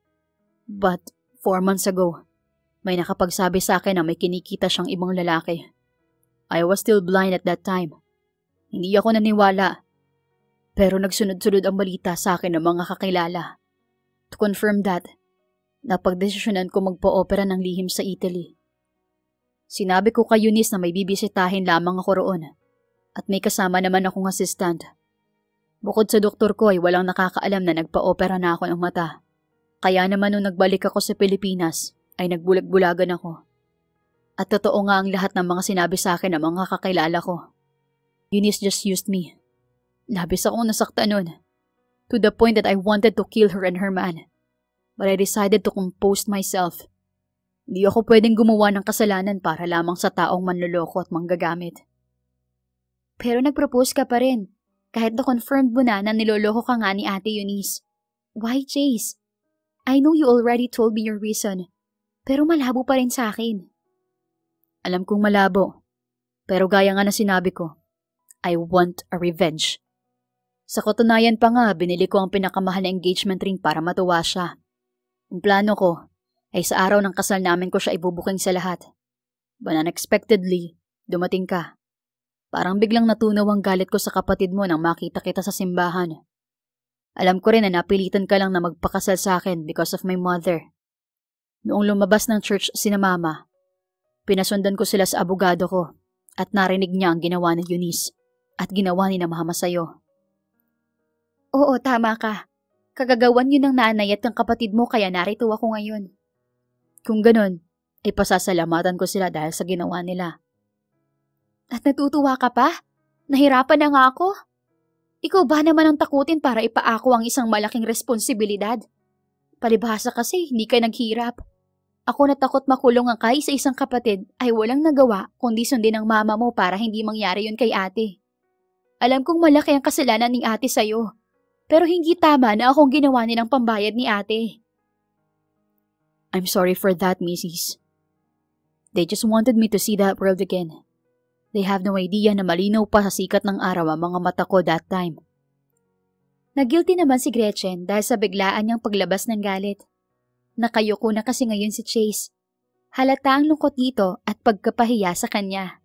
But 4 months ago, may nakapagsabi sa akin na may kinikita siyang ibang lalaki. I was still blind at that time. Hindi ako naniwala. Pero nagsunod-sunod ang balita sa akin ng mga kakilala. To confirm that, napagdesisyonan ko magpa-opera ng lihim sa Italy. Sinabi ko kay Eunice na may bibisitahin lamang ako roon at may kasama naman akong assistant. Bukod sa doktor ko ay walang nakakaalam na nagpa-opera na ako ng mata. Kaya naman nung nagbalik ako sa Pilipinas ay nagbulag-bulagan ako. At totoo nga ang lahat ng mga sinabi sa akin ng mga kakilala ko. Eunice just used me. Labis akong nasaktan nun. To the point that I wanted to kill her and her man. But I decided to compose myself. Hindi ako pwedeng gumawa ng kasalanan para lamang sa taong manloloko at manggagamit. Pero nag-propose ka pa rin. Kahit na-confirmed mo na niloloko ka nga ni Ate Eunice. Why, Chase? I know you already told me your reason, pero malabo pa rin sa akin. Alam kong malabo, pero gaya nga na sinabi ko, I want a revenge. Sa katunayan pa nga, binili ko ang pinakamahal na engagement ring para matuwa siya. Ang plano ko ay sa araw ng kasal namin ko siya ibubuking sa lahat. But unexpectedly, dumating ka. Parang biglang natunaw ang galit ko sa kapatid mo nang makita kita sa simbahan. Alam ko rin na napilitan ka lang na magpakasal sa akin because of my mother. Noong lumabas ng church sina mama, pinasundan ko sila sa abogado ko at narinig niya ang ginawa ni Eunice at ginawa ni na mama sa'yo. Oo, tama ka. Kagagawan yun ng nanay at ng kapatid mo kaya narito ako ngayon. Kung ganun, ay pasasalamatan ko sila dahil sa ginawa nila. At natutuwa ka pa? Nahirapan na nga ako. Ikaw ba naman ang takutin para ipaako ang isang malaking responsibilidad? Palibhasa kasi hindi ka naghirap. Ako na takot makulong ang kahit sa isang kapatid ay walang nagawa kundi sundin ang mama mo para hindi mangyari yun kay ate. Alam kong malaki ang kasalanan ni ate sa'yo. Pero hindi tama na akong ginawa nilang pambayad ni ate. I'm sorry for that, Mrs. They just wanted me to see that world again. They have no idea na malinaw pa sa sikat ng araw ang mga mata ko that time. Nagilty naman si Gretchen dahil sa biglaan niyang paglabas ng galit. Nakayuko na kasi ngayon si Chase. Halata ang lungkot dito at pagkapahiya sa kanya.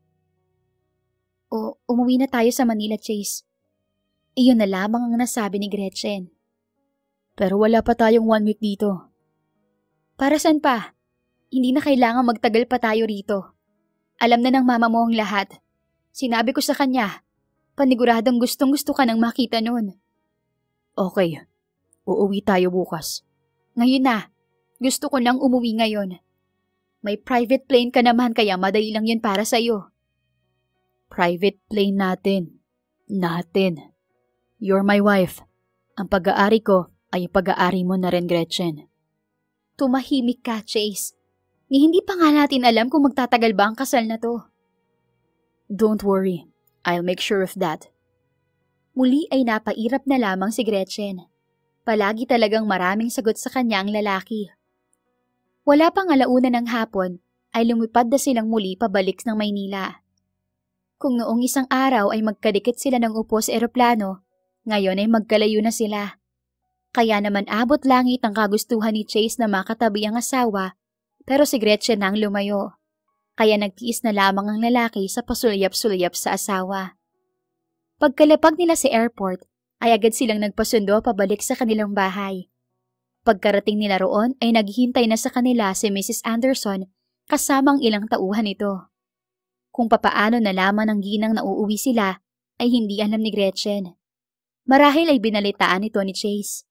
O, umuwi na tayo sa Manila, Chase. Iyon na lamang ang nasabi ni Gretchen. Pero wala pa tayong 1 week dito. Para saan pa? Hindi na kailangan magtagal pa tayo rito. Alam na ng mama mo ang lahat. Sinabi ko sa kanya, paniguradong gustong-gusto ka nang makita noon. Okay, uuwi tayo bukas. Ngayon na, gusto ko nang umuwi ngayon. May private plane ka naman kaya madali lang yun para sa'yo. Private plane natin. Natin. You're my wife. Ang pag-aari ko ay pag-aari mo na rin, Gretchen. Tumahimik ka, Chase. Ni hindi pa nga natin alam kung magtatagal ba ang kasal na to. Don't worry. I'll make sure of that. Muli ay napairap na lamang si Gretchen. Palagi talagang maraming sagot sa kanya ang lalaki. Wala pang alauna ng hapon ay lumipad na silang muli pabalik ng Maynila. Kung noong isang araw ay magkadikit sila ng upo sa eroplano, ngayon ay magkalayo na sila. Kaya naman abot langit ang kagustuhan ni Chase na makatabi ang asawa, pero si Gretchen na ang lumayo. Kaya nagtiis na lamang ang lalaki sa pasulyap-sulyap sa asawa. Pagkalapag nila sa airport, ay agad silang nagpasundo pabalik sa kanilang bahay. Pagkarating nila roon ay naghihintay na sa kanila si Mrs. Anderson kasamang ilang tauhan nito. Kung papaano nalaman ng ginang na uuwi sila ay hindi alam ni Gretchen. Marahil ay binalitaan ito ni Chase.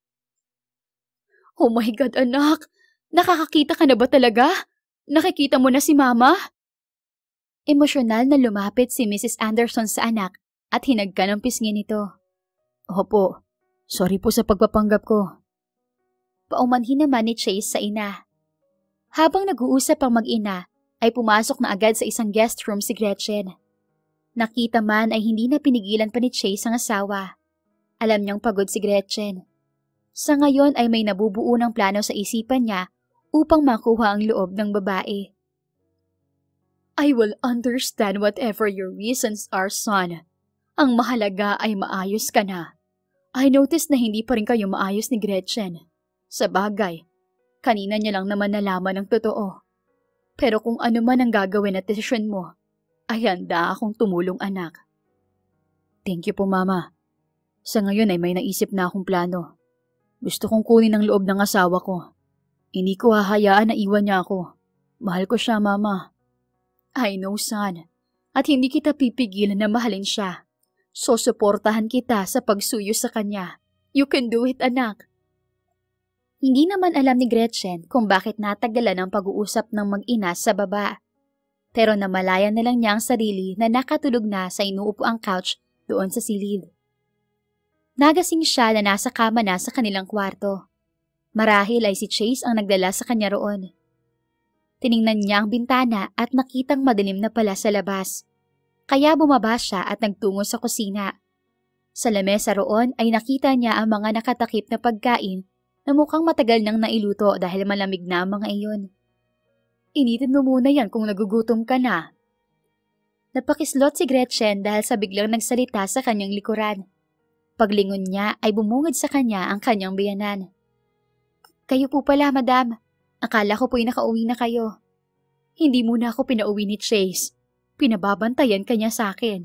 Oh my God, anak! Nakakakita ka na ba talaga? Nakikita mo na si Mama? Emosyonal na lumapit si Mrs. Anderson sa anak at hinagka ng pisngi nito. Opo, sorry po sa pagpapanggap ko. Paumanhin naman ni Chase sa ina. Habang nag-uusap ang mag-ina, ay pumasok na agad sa isang guest room si Gretchen. Nakita man ay hindi na pinigilan pa ni Chase ang asawa. Alam niyang pagod si Gretchen. Sa ngayon ay may nabubuo ng plano sa isipan niya upang makuha ang loob ng babae. I will understand whatever your reasons are, son. Ang mahalaga ay maayos ka na. I noticed na hindi pa rin kayo maayos ni Gretchen. Sa bagay, kanina niya lang naman nalaman ang totoo. Pero kung ano man ang gagawin at desisyon mo, ay handa akong tumulong, anak. Thank you po, Mama. Sa ngayon ay may naisip na akong plano. Gusto kong kunin ang loob ng asawa ko. Hindi ko hahayaan na iwan niya ako. Mahal ko siya, Mama. I know, son. At hindi kita pipigilan na mahalin siya. Susuportahan kita sa pagsuyo sa kanya. You can do it, anak. Hindi naman alam ni Gretchen kung bakit natagalan ang pag-uusap ng mag-ina sa baba. Pero namalayan na lang niya ang sarili na nakatulog na sa inuupuang couch doon sa silid. Nagasing siya na nasa kama na sa kanilang kwarto. Marahil ay si Chase ang nagdala sa kanya roon. Tiningnan niya ang bintana at nakitang madilim na pala sa labas. Kaya bumaba siya at nagtungo sa kusina. Sa lamesa roon ay nakita niya ang mga nakatakip na pagkain na mukhang matagal nang nailuto dahil malamig na ang mga iyon. Initin mo muna yan kung nagugutom ka na. Napakislot si Gretchen dahil sa biglang nagsalita sa kanyang likuran. Paglingon niya ay bumungad sa kanya ang kanyang biyanan. Kayo po pala, madam. Akala ko po'y nakauwi na kayo. Hindi muna ako pinauwi ni Chase. Pinababantayan kanya sa akin.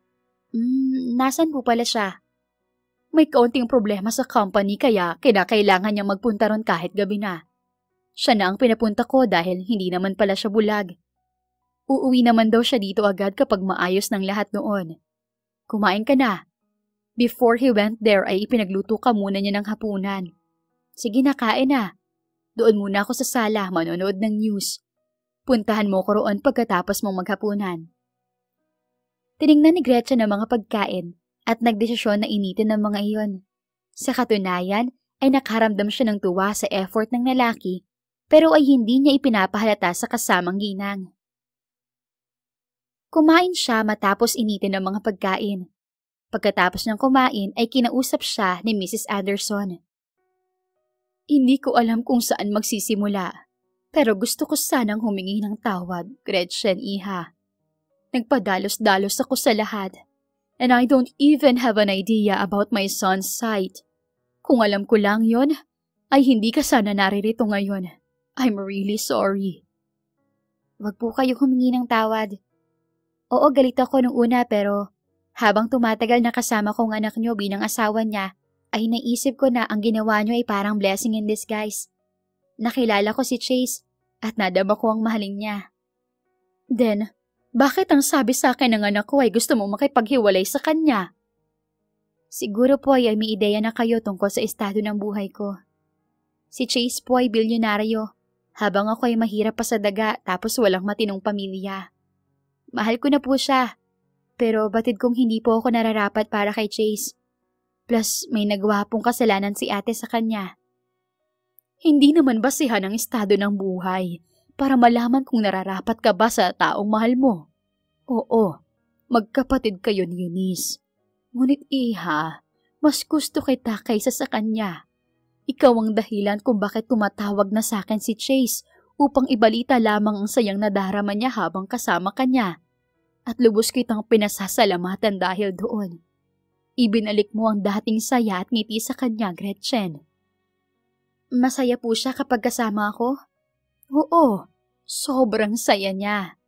Nasan po pala siya? May kaunting problema sa company kaya kinakailangan niyang magpunta ron kahit gabi na. Siya na ang pinapunta ko dahil hindi naman pala siya bulag. Uuwi naman daw siya dito agad kapag maayos ng lahat noon. Kumain ka na. Before he went there ay ipinagluto ka muna niya ng hapunan. Sige na, kain na. Doon muna ako sa sala manonood ng news. Puntahan mo ko roon pagkatapos mong maghapunan. Tiningnan ni Gretchen ang mga pagkain at nagdesisyon na initin ang mga iyon. Sa katunayan ay nakaramdam siya ng tuwa sa effort ng lalaki pero ay hindi niya ipinapahalata sa kasamang ginang. Kumain siya matapos initin ang mga pagkain. Pagkatapos niyang kumain ay kinausap siya ni Mrs. Anderson. Hindi ko alam kung saan magsisimula, pero gusto ko sanang humingi ng tawad, Gretchen, iha. Nagpadalos-dalos ako sa lahat, and I don't even have an idea about my son's side. Kung alam ko lang yon, ay hindi ka sana naririto ngayon. I'm really sorry. Wag po kayo humingi ng tawad. Oo, galit ako nung una pero habang tumatagal na kasama ko ang anak niyo bilang asawa niya, ay naisip ko na ang ginawa niyo ay parang blessing in disguise. Nakilala ko si Chase at nadama ko ang mahalin niya. Then, bakit ang sabi sa akin ng anak ko ay gusto mo makipaghiwalay sa kanya? Siguro po ay may ideya na kayo tungkol sa estado ng buhay ko. Si Chase po ay bilyonaryo Habang ako ay mahirap pa sa daga tapos walang matinong pamilya. Mahal ko na po siya, pero batid kong hindi po ako nararapat para kay Chase. Plus, may nagawa pong kasalanan si ate sa kanya. Hindi naman basihan ang estado ng buhay para malaman kung nararapat ka ba sa taong mahal mo. Oo, magkapatid kayo ni Eunice. Ngunit iha, mas gusto kita kaysa sa kanya. Ikaw ang dahilan kung bakit tumatawag na sa akin si Chase upang ibalita lamang ang sayang nadarama niya habang kasama kanya. At lubos kitang pinasasalamatan dahil doon. Ibinalik mo ang dating saya at ngiti sa kanya, Gretchen. Masaya po siya kapag kasama ako? Oo, sobrang saya niya.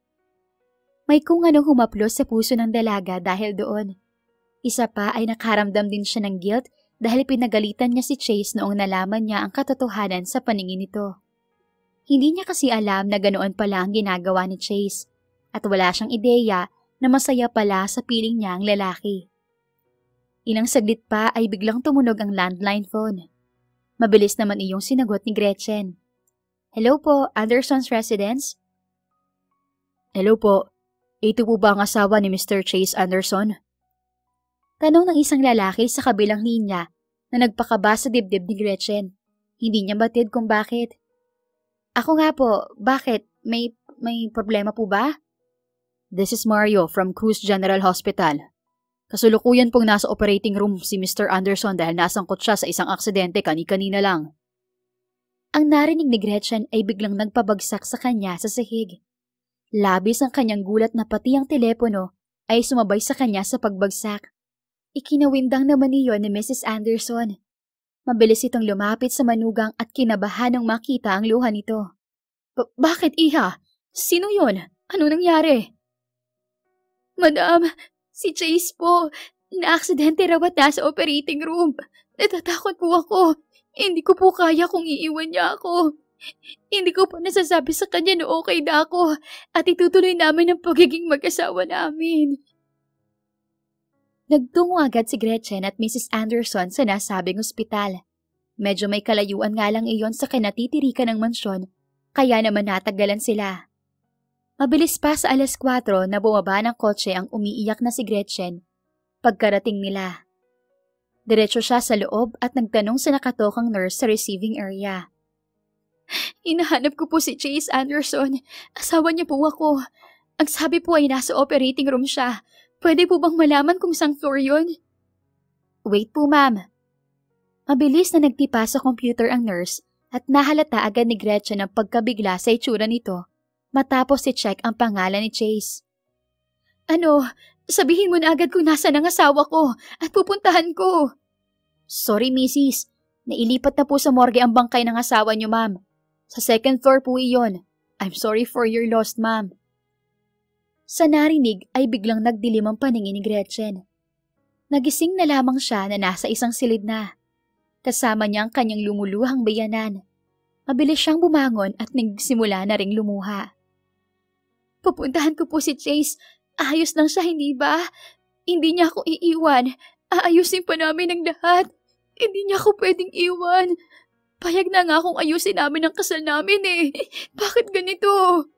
May kung anong humaplos sa puso ng dalaga dahil doon. Isa pa ay nakaramdam din siya ng guilt dahil pinagalitan niya si Chase noong nalaman niya ang katotohanan sa paningin nito. Hindi niya kasi alam na ganoon pala ang ginagawa ni Chase at wala siyang ideya na masaya pala sa piling niya ang lalaki. Ilang saglit pa ay biglang tumunog ang landline phone. Mabilis naman iyong sinagot ni Gretchen. Hello po, Anderson's Residence? Hello po, ito po ba ang asawa ni Mr. Chase Anderson? Tanong ng isang lalaki sa kabilang linya na nagpakaba sa dibdib ni Gretchen. Hindi niya batid kung bakit. Ako nga po, bakit? May problema po ba? This is Mario from Cruz General Hospital. Kasulukuyan pong nasa operating room si Mr. Anderson dahil nasangkot siya sa isang aksidente kani-kanina lang. Ang narinig ni Gretchen ay biglang nagpabagsak sa kanya sa sahig. Labis ang kanyang gulat na pati ang telepono ay sumabay sa kanya sa pagbagsak. Ikinawindang naman niyon ni Mrs. Anderson. Mabilis itong lumapit sa manugang at kinabahan nang makita ang luha nito. Bakit, iha? Sino yon? Ano nangyari? Madam, si Chase po. Na-aksidente raw at nasa operating room. Natatakot po ako. Hindi ko po kaya kung iiwan niya ako. Hindi ko pa nasasabi sa kanya na okay na ako at itutuloy namin ang pagiging mag-asawa namin. Nagtungo agad si Gretchen at Mrs. Anderson sa nasabing ospital. Medyo may kalayuan nga lang iyon sa kinatitirikan ng mansyon, kaya naman natagalan sila. Mabilis pa sa 4:00 na bumaba ng kotse ang umiiyak na si Gretchen. Pagkarating nila, diretso siya sa loob at nagtanong sa nakatokang nurse sa receiving area. Hinahanap ko po si Chase Anderson. Asawa niya po ako. Ang sabi po ay nasa operating room siya. Pwede po bang malaman kung saan floor yun? Wait po, ma'am. Mabilis na nagtipa sa computer ang nurse at nahalata agad ni Gretchen ang pagkabigla sa itsura nito matapos i-check ang pangalan ni Chase. Ano? Sabihin mo na agad kung nasaan ang asawa ko at pupuntahan ko. Sorry, Mrs. Nailipat na po sa morgue ang bangkay ng asawa niyo, ma'am. Sa 2nd floor po iyon. I'm sorry for your loss, ma'am. Sa narinig ay biglang nagdilim ang paningin ni Gretchen. Nagising na lamang siya na nasa isang silid na. Kasama niya ang kanyang lumuluhang bayanan. Mabilis siyang bumangon at nagsimula na ring lumuha. Pupuntahan ko po si Chase. Ayos lang siya, hindi ba? Hindi niya ako iiwan. Aayusin pa namin ang lahat. Hindi niya ako pwedeng iwan. Payag na nga kung ayusin namin ang kasal namin eh. Bakit ganito?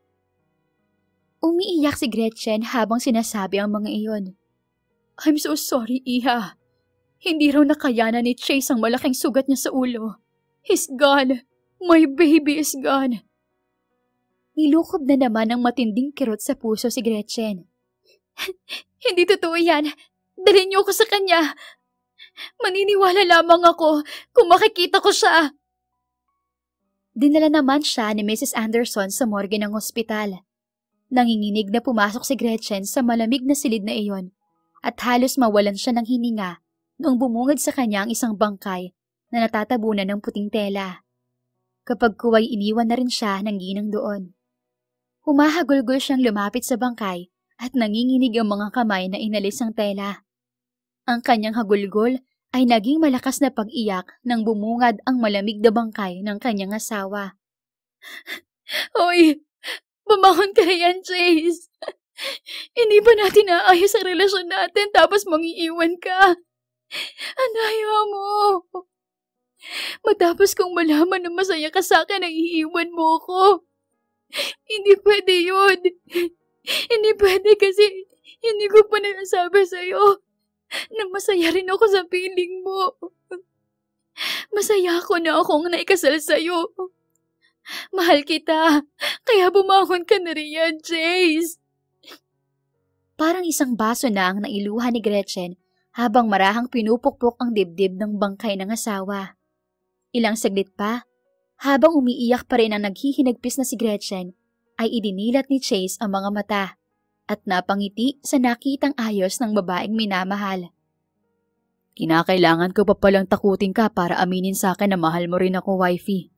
Umiiyak si Gretchen habang sinasabi ang mga iyon. I'm so sorry, iha. Hindi raw nakayanan ni Chase ang malaking sugat niya sa ulo. He's gone. My baby is gone. Nilukob na naman ang matinding kirot sa puso si Gretchen. Hindi totoo yan. Dalhin niyo ako sa kanya. Maniniwala lamang ako kung makikita ko siya. Dinala naman siya ni Mrs. Anderson sa morgue ng ospital. Nanginginig na pumasok si Gretchen sa malamig na silid na iyon at halos mawalan siya ng hininga noong bumungad sa kanya ang isang bangkay na natatabunan ng puting tela. Kapag kuway iniwan na rin siya ng ginang doon. Humahagulgol siyang lumapit sa bangkay at nanginginig ang mga kamay na inalis ang tela. Ang kanyang hagulgol ay naging malakas na pag-iyak nang bumungad ang malamig na bangkay ng kanyang asawa. Hoy! Bumangon ka yan, Chase! Hindi ba natin naayos ang relasyon natin tapos mangiiwan ka? Anaya mo! Matapos kong malaman na masaya ka sa akin, ay iiwan mo ko. Hindi pwede yun. Hindi pwede kasi hindi ko pa nasabi sa'yo na masaya rin ako sa piling mo. Masaya ako na akong naikasal sa'yo. Mahal kita, kaya bumangon ka na riyan, Chase. Parang isang baso na ang nailuha ni Gretchen habang marahang pinupukpok ang dibdib ng bangkay ng asawa. Ilang saglit pa, habang umiiyak pa rin ang naghihinagpis na si Gretchen, ay idinilat ni Chase ang mga mata at napangiti sa nakitang ayos ng babaeng minamahal. Kinakailangan ko pa palang takutin ka para aminin sa akin na mahal mo rin ako, wifey.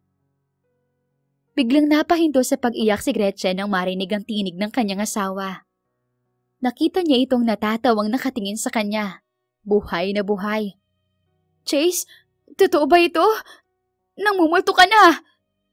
Biglang napahinto sa pag-iyak si Gretchen nang marinig ang tinig ng kanyang asawa. Nakita niya itong natatawang nakatingin sa kanya. Buhay na buhay. Chase, totoo ba ito? Nangmumulto ka na!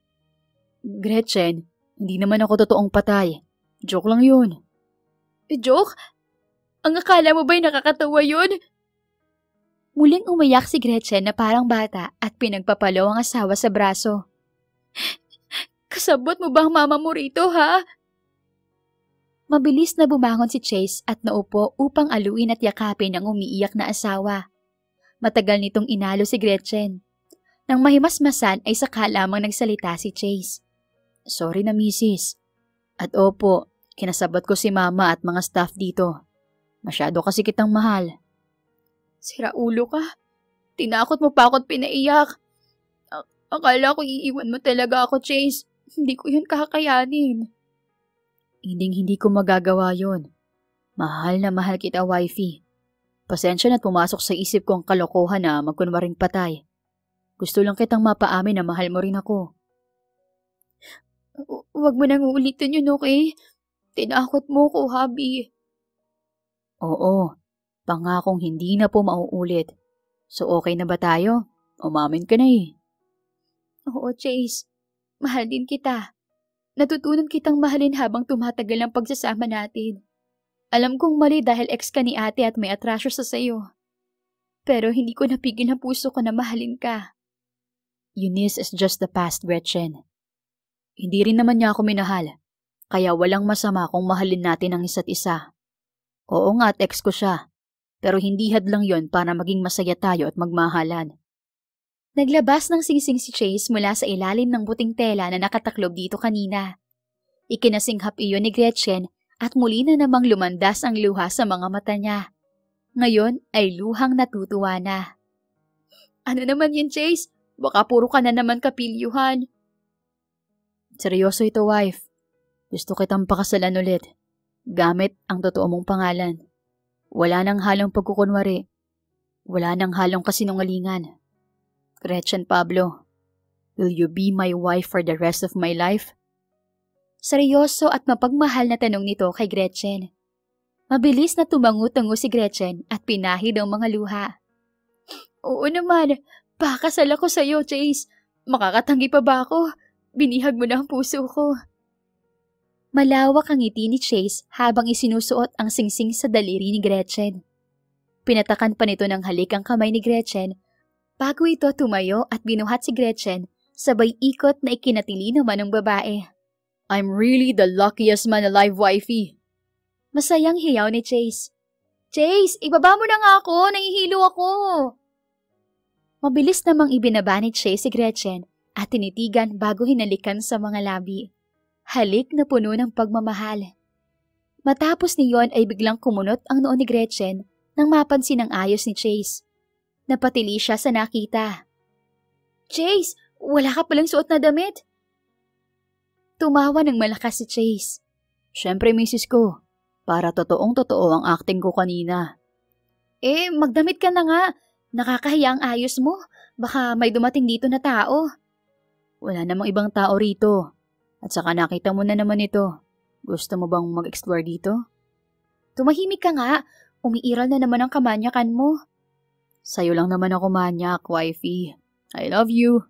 Gretchen, hindi naman ako totoong patay. Joke lang yun. Joke? Ang akala mo ba'y nakakatawa yun? Muling umayak si Gretchen na parang bata at pinagpapalaw ang asawa sa braso. Kasabot mo ba ang mama mo rito, ha? Mabilis na bumangon si Chase at naupo upang aluin at yakapin ang umiiyak na asawa. Matagal nitong inalo si Gretchen. Nang mahimasmasan ay saka lamang nagsalita si Chase. Sorry na, misis. At opo, kinasabot ko si mama at mga staff dito. Masyado kasi kitang mahal. Sira ulo ka. Tinakot mo pa ako't pinaiyak. Akala ko iiwan mo talaga ako, Chase. Hindi ko yun kakayanin. Hindi ko magagawa yun. Mahal na mahal kita, wifey. Pasensya na't pumasok sa isip ko ang kalokohan na magkunwaring patay. Gusto lang kitang mapaamin na mahal mo rin ako. Huwag mo nang uulitin yun, okay? Tinakot mo ko, hubby. Oo, pangakong hindi na po mauulit. So okay na ba tayo? Umamin ka na eh. Oo, Chase. Mahal din kita. Natutunan kitang mahalin habang tumatagal ang pagsasama natin. Alam kong mali dahil ex ka ni ate at may atrasyo sa sayo. Pero hindi ko napigil ang puso ko na mahalin ka. Eunice is just the past, Gretchen. Hindi rin naman niya ako minahal, kaya walang masama kung mahalin natin ang isa't isa. Oo nga at ex ko siya, pero hindi hadlang yon para maging masaya tayo at magmahalan. Naglabas ng singsing si Chase mula sa ilalim ng puting tela na nakataklob dito kanina. Ikinasinghap iyon ni Gretchen at muli na namang lumandas ang luha sa mga mata niya. Ngayon ay luhang natutuwa na. Ano naman yun, Chase? Baka puro ka na naman kapilyuhan. Seryoso ito, wife. Gusto kitang pakasalan ulit. Gamit ang totoo mong pangalan. Wala nang halong pagkukunwari. Wala nang halong kasinungalingan. Gretchen Pablo, will you be my wife for the rest of my life? Seryoso at mapagmahal na tanong nito kay Gretchen. Mabilis na tumango-tango si Gretchen at pinahid ang mga luha. Oo naman, pakasal ako sa'yo, Chase. Makakatanggi pa ba ako? Binihag mo na ang puso ko. Malawak ang ngiti ni Chase habang isinusuot ang singsing sa daliri ni Gretchen. Pinatakan pa nito ng halik ang kamay ni Gretchen bago ito tumayo at binuhat si Gretchen sabay ikot na ikinatili naman ng babae. I'm really the luckiest man alive, wifey. Masayang hiyaw ni Chase. Chase, ibaba mo na nga ako, nahihilo ako. Mabilis namang ibinaba ni Chase si Gretchen at tinitigan bago hinalikan sa mga labi. Halik na puno ng pagmamahal. Matapos niyon ay biglang kumunot ang noo ni Gretchen nang mapansin ang ayos ni Chase. Napatili siya sa nakita. Chase, wala ka palang suot na damit. Tumawa ng malakas si Chase. Siyempre, misis ko. Para totoong-totoo ang acting ko kanina. Magdamit ka na nga. Nakakahiya ang ayos mo. Baka may dumating dito na tao. Wala namang ibang tao rito. At saka nakita mo na naman ito. Gusto mo bang mag-explore dito? Tumahimik ka nga. Umiiral na naman ang kamanyakan mo. Sa'yo lang naman ako manyak, wifey. I love you.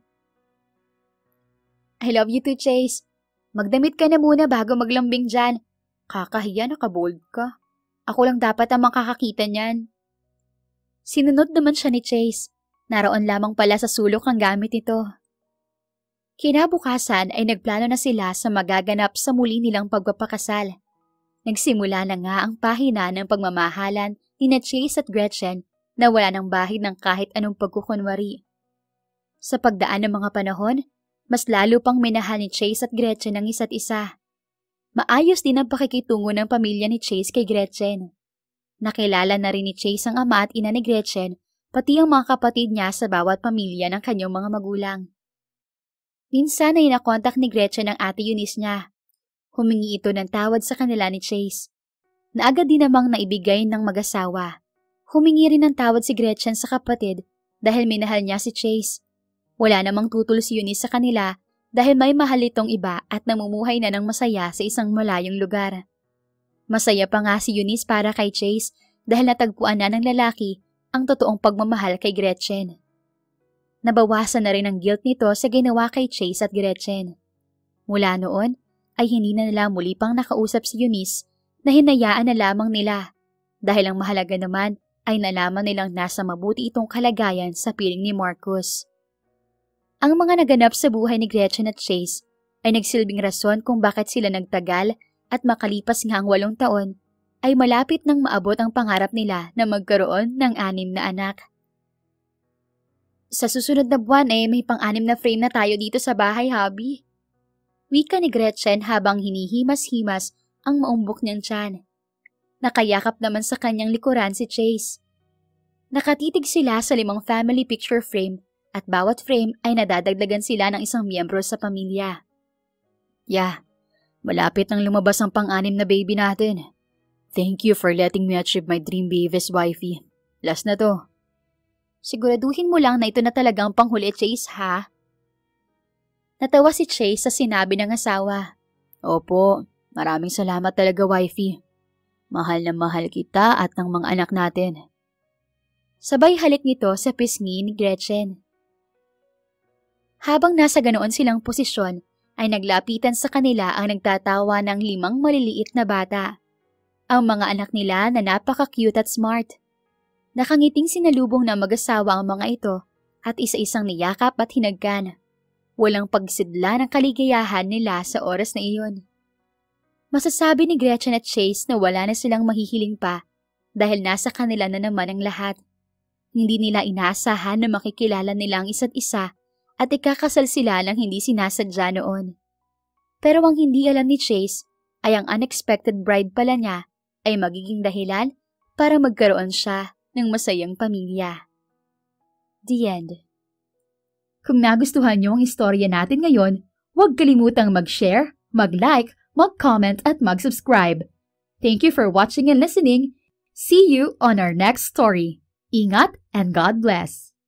I love you too, Chase. Magdamit ka na muna bago maglambing dyan. Kakahiya, nakabold ka. Ako lang dapat ang makakakita niyan. Sinunod naman siya ni Chase. Naroon lamang pala sa sulok ang gamit nito. Kinabukasan ay nagplano na sila sa magaganap sa muli nilang pagpapakasal. Nagsimula na nga ang pahina ng pagmamahalan ni Chase at Gretchen na wala ng bahid ng kahit anong pagkukunwari. Sa pagdaan ng mga panahon, mas lalo pang minahal ni Chase at Gretchen ang isa't isa. Maayos din ang pakikitungo ng pamilya ni Chase kay Gretchen. Nakilala na rin ni Chase ang ama at ina ni Gretchen, pati ang mga kapatid niya sa bawat pamilya ng kanyang mga magulang. Minsan ay nakontak ni Gretchen ang ate Eunice niya. Humingi ito ng tawad sa kanila ni Chase, na agad din namang naibigay ng mag-asawa. Humingi rin ng tawad si Gretchen sa kapatid dahil minahal niya si Chase. Wala namang tutol si Eunice sa kanila dahil may mahal itong iba at namumuhay na ng masaya sa isang malayong lugar. Masaya pa nga si Eunice para kay Chase dahil natagpuan na ng lalaki ang totoong pagmamahal kay Gretchen. Nabawasan na rin ang guilt nito sa ginawa kay Chase at Gretchen. Mula noon ay hindi na nila muli pang nakausap si Eunice na hinayaan na lamang nila dahil ang mahalaga naman ay nalaman nilang nasa mabuti itong kalagayan sa piling ni Marcus. Ang mga naganap sa buhay ni Gretchen at Chase ay nagsilbing rason kung bakit sila nagtagal at makalipas nga ang 8 taon ay malapit nang maabot ang pangarap nila na magkaroon ng 6 na anak. Sa susunod na buwan may pang-6 na frame na tayo dito sa bahay, Habi. Wika ni Gretchen habang hinihimas-himas ang maumbok niyang tiyan. Nakayakap naman sa kanyang likuran si Chase. Nakatitig sila sa 5 family picture frame at bawat frame ay nadadagdagan sila ng isang miyembro sa pamilya. Malapit nang lumabas ang pang-6 na baby natin. Thank you for letting me achieve my dream babies, wifey. Last na to. Siguraduhin mo lang na ito na talagang panghuli, Chase, ha? Natawa si Chase sa sinabi ng asawa. Opo, maraming salamat talaga, wifey. Mahal na mahal kita at ng mga anak natin. Sabay halik nito sa pisngi ni Gretchen. Habang nasa ganoon silang posisyon, ay naglapitan sa kanila ang nagtatawa ng 5 maliliit na bata. Ang mga anak nila na napaka-cute at smart. Nakangiting sinalubong na mag-asawa ang mga ito at isa-isang niyakap at hinagkan. Walang pagsidla ng kaligayahan nila sa oras na iyon. Masasabi ni Gretchen at Chase na wala na silang mahihiling pa dahil nasa kanila na naman ang lahat. Hindi nila inaasahan na makikilala nila ang isa't isa at ikakasal sila ng hindi sinasadya noon. Pero ang hindi alam ni Chase ay ang unexpected bride pala niya ay magiging dahilan para magkaroon siya ng masayang pamilya. The end. Kung nagustuhan niyo ang istorya natin ngayon, huwag kalimutang mag-share, mag-like, mag-comment at mag-subscribe. Thank you for watching and listening. See you on our next story. Ingat and God bless!